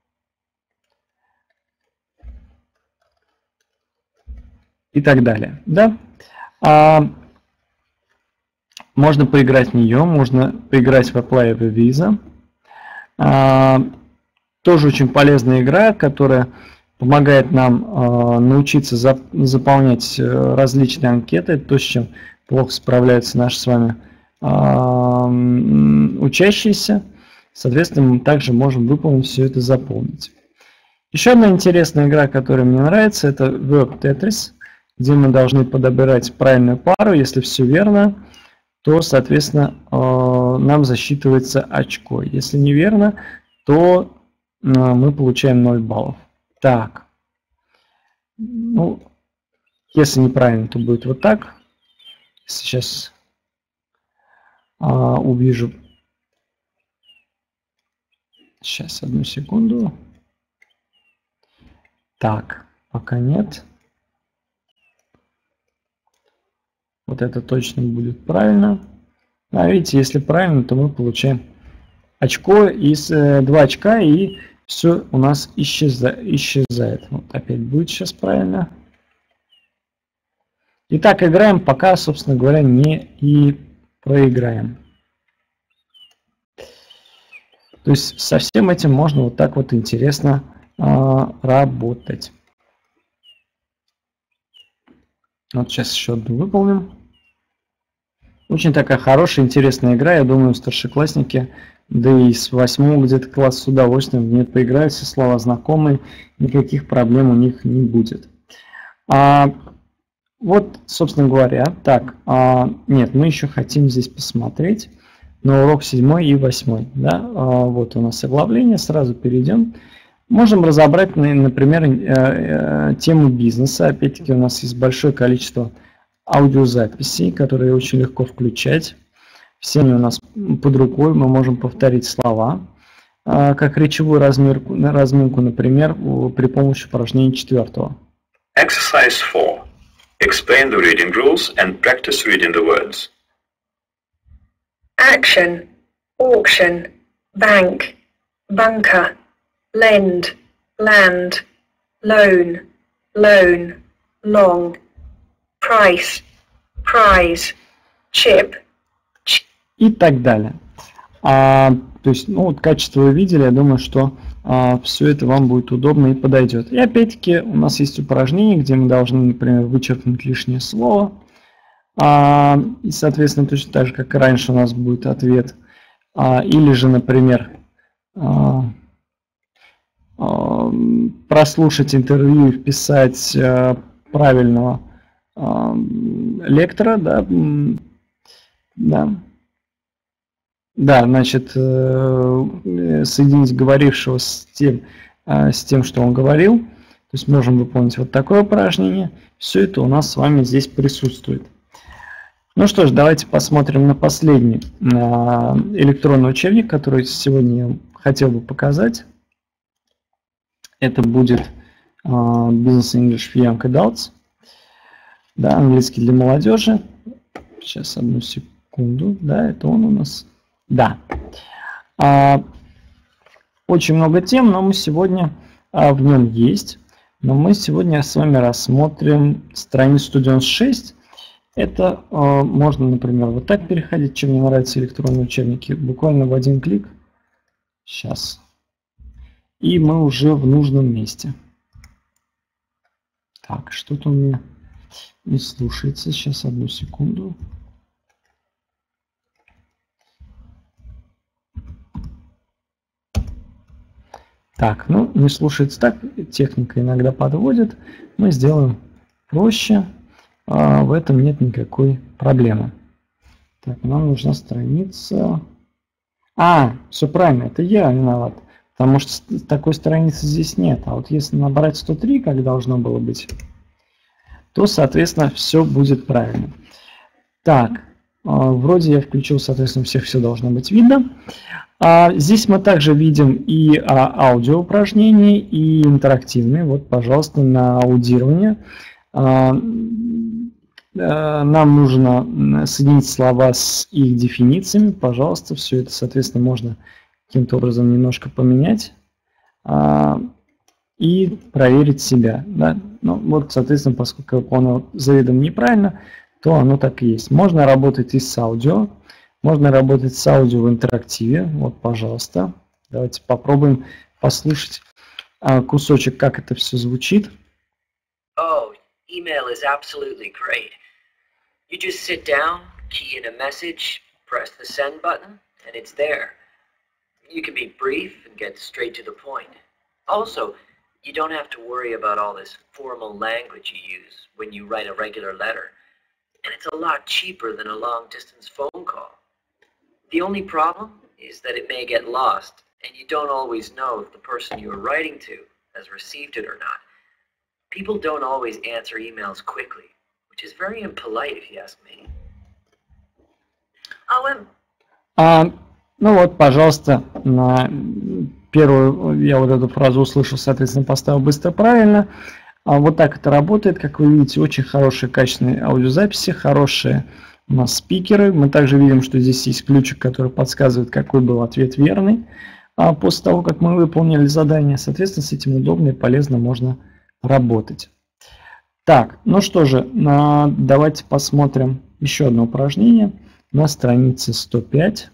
и так далее. Да? А, можно поиграть в нее, можно поиграть в Apply the Visa. А, тоже очень полезная игра, которая помогает нам а, научиться зап заполнять различные анкеты, то, с чем плохо справляются наши с вами учащиеся. Соответственно, мы также можем выполнить все это, заполнить. Еще одна интересная игра, которая мне нравится, это Word Tetris, где мы должны подобрать правильную пару. Если все верно, то, соответственно, нам засчитывается очко. Если неверно, то мы получаем ноль баллов. Так. Ну, если неправильно, то будет вот так. Сейчас а, увижу. Сейчас, одну секунду. Так, пока нет. Вот это точно будет правильно. А видите, если правильно, то мы получаем очко из э, два очка, и все у нас исчеза, исчезает. Вот опять будет сейчас правильно. Итак, играем, пока, собственно говоря, не и проиграем. То есть со всем этим можно вот так вот интересно э, работать. Вот сейчас еще одну выполним. Очень такая хорошая, интересная игра. Я думаю, старшеклассники, да и с восьмого где-то класса с удовольствием в нее поиграют, все слова знакомые, никаких проблем у них не будет. А, вот, собственно говоря, так, а, нет, мы еще хотим здесь посмотреть на урок седьмой и восьмой. Да? А, вот у нас оглавление, сразу перейдем. Можем разобрать, например, тему бизнеса. Опять-таки у нас есть большое количество аудиозаписей, которые очень легко включать. Все они у нас под рукой, мы можем повторить слова, как речевую разминку, разминку, например, при помощи упражнения четвертого. Exercise four. Explain the reading rules and practice reading the words. Action, auction, bank, bunker, lend, land, loan, loan, long, price, prize, chip. И так далее. А, то есть, ну вот качество вы видели, я думаю, что а, все это вам будет удобно и подойдет. И опять-таки у нас есть упражнение, где мы должны, например, вычеркнуть лишнее слово. А, и, соответственно, точно так же, как и раньше, у нас будет ответ. А, или же, например, а, а, прослушать интервью и вписать а, правильного а, лектора, да, да. Да, значит, соединить говорившего с тем, с тем, что он говорил. То есть можем выполнить вот такое упражнение. Все это у нас с вами здесь присутствует. Ну что ж, давайте посмотрим на последний электронный учебник, который сегодня я хотел бы показать. Это будет Business English for Young Adults. Да, английский для молодежи. Сейчас, одну секунду. Да, это он у нас. Да. А, очень много тем, но мы сегодня а, в нем есть. Но мы сегодня с вами рассмотрим страницу сто девяносто шесть. Это а, можно, например, вот так переходить, чем мне нравятся электронные учебники. Буквально в один клик. Сейчас. И мы уже в нужном месте. Так, что-то у меня не слушается. Сейчас, одну секунду. Так, ну, не слушается так, техника иногда подводит. Мы сделаем проще, а в этом нет никакой проблемы. Так, нам нужна страница... А, все правильно, это я виноват, потому что такой страницы здесь нет. А вот если набрать сто три, как должно было быть, то, соответственно, все будет правильно. Так, вроде я включил, соответственно, всех все должно быть видно. А здесь мы также видим и а, аудио упражнения, и интерактивные. Вот, пожалуйста, на аудирование. А, а, нам нужно соединить слова с их дефинициями. Пожалуйста, все это, соответственно, можно каким-то образом немножко поменять а, и проверить себя. Да? Ну, вот, соответственно, поскольку я выполнял заведомо неправильно, то оно так и есть. Можно работать и с аудио. Можно работать с аудио в интерактиве. Вот, пожалуйста. Давайте попробуем послушать а, кусочек, как это все звучит. Oh, email is absolutely great. You just sit down, key in a message, Press the send button, and it's there. You can be brief and get straight to the point. Also, you don't have to worry about all this formal language you use when you write a regular letter. And it's a lot cheaper than a long-distance phone call. The only problem is that it may get lost, and you don't always know if the person you are writing to has received it or not. People don't always answer emails quickly, which is very impolite if you ask me. Owen. А, ну вот, пожалуйста, на первую я вот эту фразу услышал, соответственно, поставил быстро правильно. А вот так это работает. Как вы видите, очень хорошие качественные аудиозаписи, хорошие у нас спикеры. Мы также видим, что здесь есть ключик, который подсказывает, какой был ответ верный а после того, как мы выполнили задание. Соответственно, с этим удобно и полезно можно работать. Так, ну что же, давайте посмотрим еще одно упражнение на странице сто пять.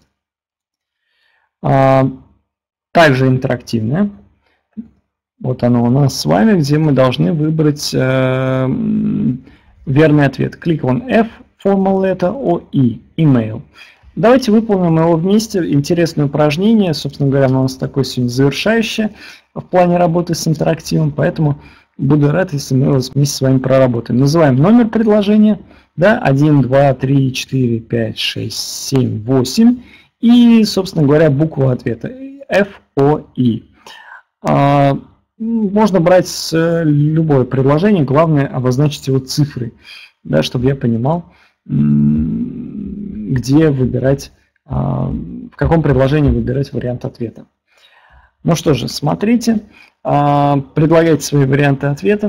Также интерактивное. Вот оно у нас с вами, где мы должны выбрать э, верный ответ. Click on F, formal letter, or E, email. Давайте выполним его вместе. Интересное упражнение. Собственно говоря, оно у нас такое сегодня завершающее в плане работы с интерактивом, поэтому буду рад, если мы его вместе с вами проработаем. Называем номер предложения, да, один, два, три, четыре, пять, шесть, семь, восемь и, собственно говоря, букву ответа F, O, E. А, можно брать любое предложение, главное обозначить его цифрой, да, чтобы я понимал, где выбирать, в каком предложении выбирать вариант ответа. Ну что же, смотрите, предлагайте свои варианты ответов.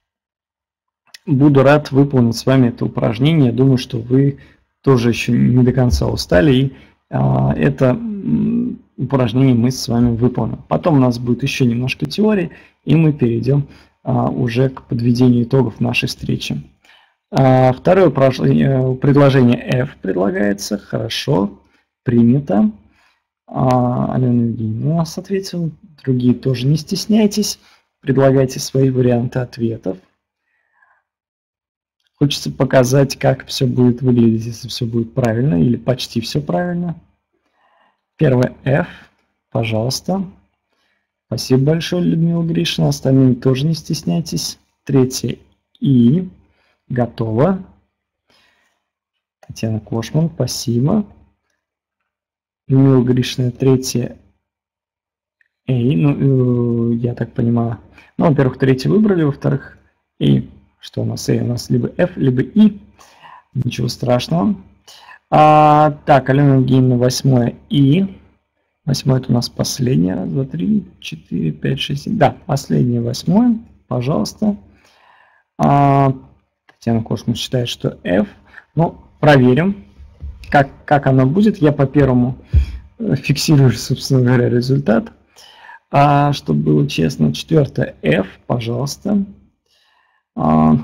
Буду рад выполнить с вами это упражнение. Думаю, что вы тоже еще не до конца устали, и это упражнение мы с вами выполним. Потом у нас будет еще немножко теории, и мы перейдем уже к подведению итогов нашей встречи. Второе предложение F предлагается. Хорошо, принято. Алена Евгеньевна у нас ответила. Другие тоже не стесняйтесь. Предлагайте свои варианты ответов. Хочется показать, как все будет выглядеть, если все будет правильно, или почти все правильно. Первое F, пожалуйста. Спасибо большое, Людмила Гришина. Остальные тоже не стесняйтесь. Третье И. Готово. Татьяна Кошман, спасибо. Людмила Гришина, третье A. Ну, я так понимаю. Ну, во-первых, третье выбрали, во-вторых, A. Что у нас? A у нас либо F, либо I. Ничего страшного. А, так, Алена Евгеньевна, восьмое И. Восьмое это у нас последнее. Раз, два, три, четыре, пять, шесть, семь. Да, последнее восьмое. Пожалуйста. А, Татьяна Кошман считает, что F. Ну, проверим, как, как оно будет. Я по первому фиксирую, собственно говоря, результат. А, чтобы было честно, четвертое F, пожалуйста. А,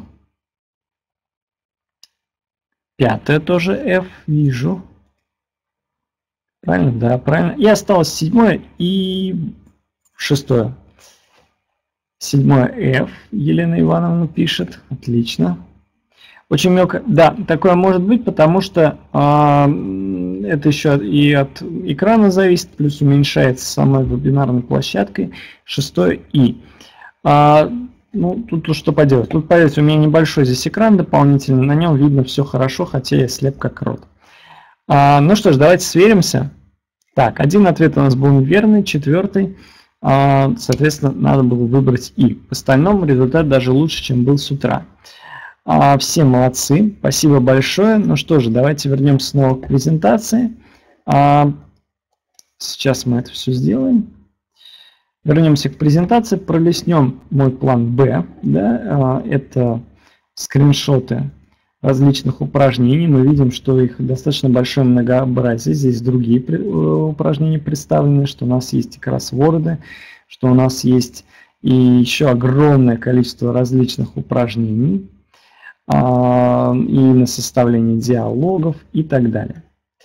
пятое тоже F, вижу. Правильно? Да, правильно. И осталось седьмое и шестое. Седьмое F, Елена Ивановна пишет. Отлично. Очень мелко. Да, такое может быть, потому что а, это еще и от экрана зависит, плюс уменьшается самой вебинарной площадкой. Шестое И. А, ну, тут что поделать. Тут, поверьте, у меня небольшой здесь экран дополнительно, на нем видно все хорошо, хотя я слеп как крот. А, ну что ж, давайте сверимся. Так, один ответ у нас был неверный, четвертый. А, соответственно, надо было выбрать И. В остальном результат даже лучше, чем был с утра. А, все молодцы, спасибо большое. Ну что же, давайте вернемся снова к презентации. А, сейчас мы это все сделаем. Вернемся к презентации, пролистнем мой план Б. Да, это скриншоты различных упражнений. Мы видим, что их достаточно большое многообразие. Здесь другие упражнения представлены, что у нас есть и кроссворды, что у нас есть и еще огромное количество различных упражнений и на составление диалогов и так далее.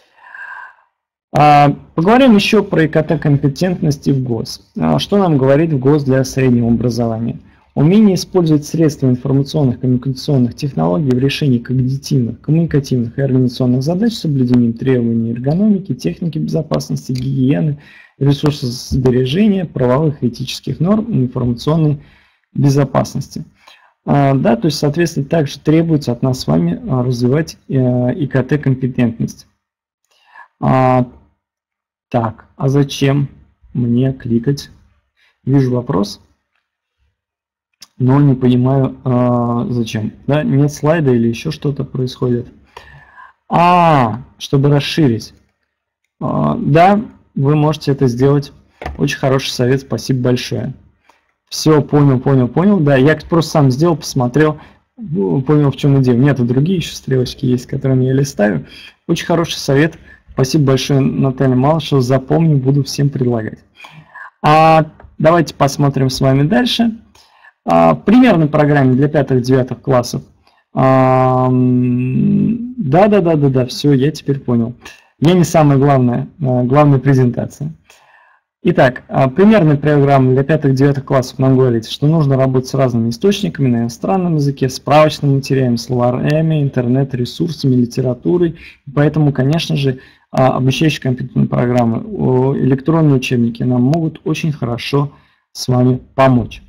Поговорим еще про ИКТ-компетентности в ГОС. Что нам говорит в ГОС для среднего образования? Умение использовать средства информационных коммуникационных технологий в решении когнитивных, коммуникативных и организационных задач с соблюдением требований эргономики, техники безопасности, гигиены, ресурсосбережения, правовых и этических норм и информационной безопасности. Да, то есть, соответственно, также требуется от нас с вами развивать и ка тэ-компетентность. Так, а зачем мне кликать? Вижу вопрос, но не понимаю, зачем. Да, нет слайда или еще что-то происходит. А, чтобы расширить. Да, вы можете это сделать. Очень хороший совет, спасибо большое. Все, понял, понял, понял. Да, я просто сам сделал, посмотрел, понял, в чем идея. У меня тут другие еще стрелочки есть, которыми я листаю. Очень хороший совет. Спасибо большое, Наталья Малышева. Запомню, буду всем предлагать. А, давайте посмотрим с вами дальше. А, в примерной программе для пятых-девятых классов. Да, да, да, да, да, все, я теперь понял. Я не самая главная, главная презентация. Итак, примерная программа для пятых-девятых классов нам говорит, что нужно работать с разными источниками на иностранном языке, справочными материалами, словарями, интернет-ресурсами, литературой. Поэтому, конечно же, обучающие компьютерные программы, электронные учебники нам могут очень хорошо с вами помочь.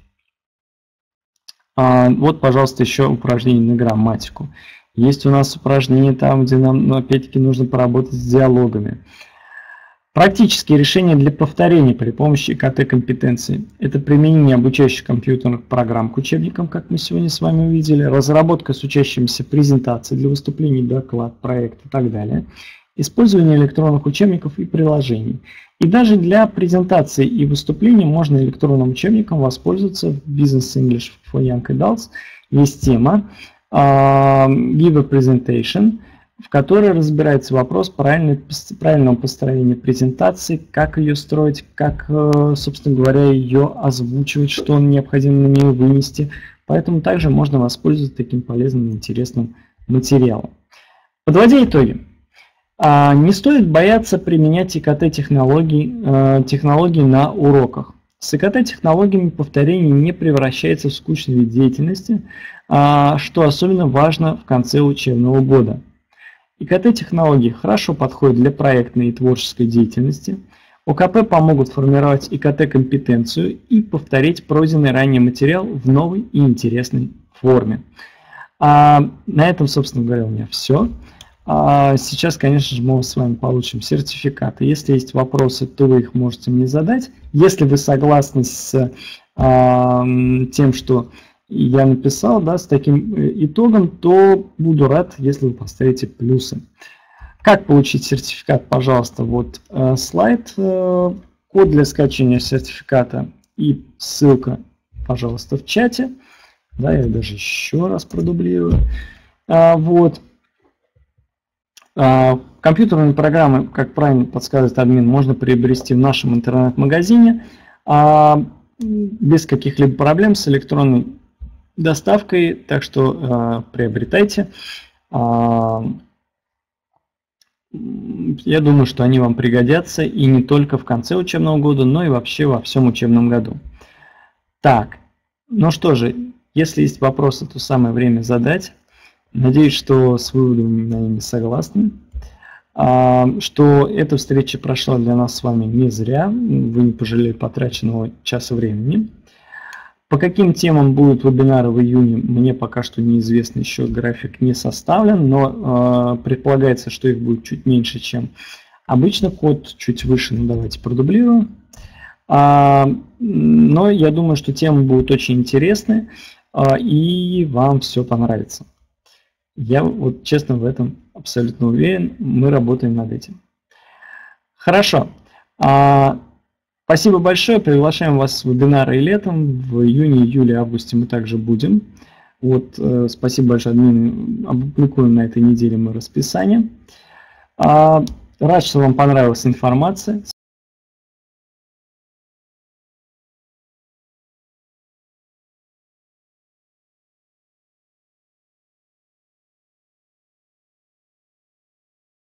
Вот, пожалуйста, еще упражнение на грамматику. Есть у нас упражнение там, где нам, опять-таки, нужно поработать с диалогами. Практические решения для повторения при помощи и ка тэ-компетенции. Это применение обучающих компьютерных программ к учебникам, как мы сегодня с вами увидели, разработка с учащимися презентаций для выступлений, доклад, проект и так далее, использование электронных учебников и приложений. И даже для презентации и выступлений можно электронным учебником воспользоваться в Business English for Young Adults. Есть тема uh, Give a Presentation, в которой разбирается вопрос правильного построения презентации, как ее строить, как, собственно говоря, ее озвучивать, что необходимо на нее вынести. Поэтому также можно воспользоваться таким полезным и интересным материалом. Подводя итоги. Не стоит бояться применять и ка тэ-технологии технологии на уроках. С и ка тэ-технологиями повторение не превращается в скучный вид деятельности, что особенно важно в конце учебного года. и ка тэ-технологии хорошо подходят для проектной и творческой деятельности. о ка пэ помогут формировать и ка тэ-компетенцию и повторить пройденный ранее материал в новой и интересной форме. А на этом, собственно говоря, у меня все. А сейчас, конечно же, мы с вами получим сертификаты. Если есть вопросы, то вы их можете мне задать. Если вы согласны с а, тем, что я написал, да, с таким итогом, то буду рад, если вы поставите плюсы. Как получить сертификат, пожалуйста, вот э, слайд, э, код для скачивания сертификата и ссылка, пожалуйста, в чате. Да, я даже еще раз продублирую. А, вот. А, компьютерные программы, как правильно подсказывает админ, можно приобрести в нашем интернет-магазине а, без каких-либо проблем с электронной доставкой, так что а, приобретайте. А, Я думаю, что они вам пригодятся и не только в конце учебного года, но и вообще во всем учебном году. Так, ну что же, если есть вопросы, то самое время задать. Надеюсь, что с выводами моими согласны, что эта встреча прошла для нас с вами не зря, вы не пожалели потраченного часа времени. По каким темам будут вебинары в июне, мне пока что неизвестно, еще график не составлен, но э, предполагается, что их будет чуть меньше, чем обычно, код чуть выше, ну давайте продублирую. А, но я думаю, что темы будут очень интересны, а, и вам все понравится. Я вот честно в этом абсолютно уверен, мы работаем над этим. Хорошо. А, Спасибо большое, приглашаем вас в вебинары и летом, в июне, июле, августе мы также будем. Вот, э, спасибо большое, админ, опубликуем на этой неделе мы расписание. А, рад, что вам понравилась информация.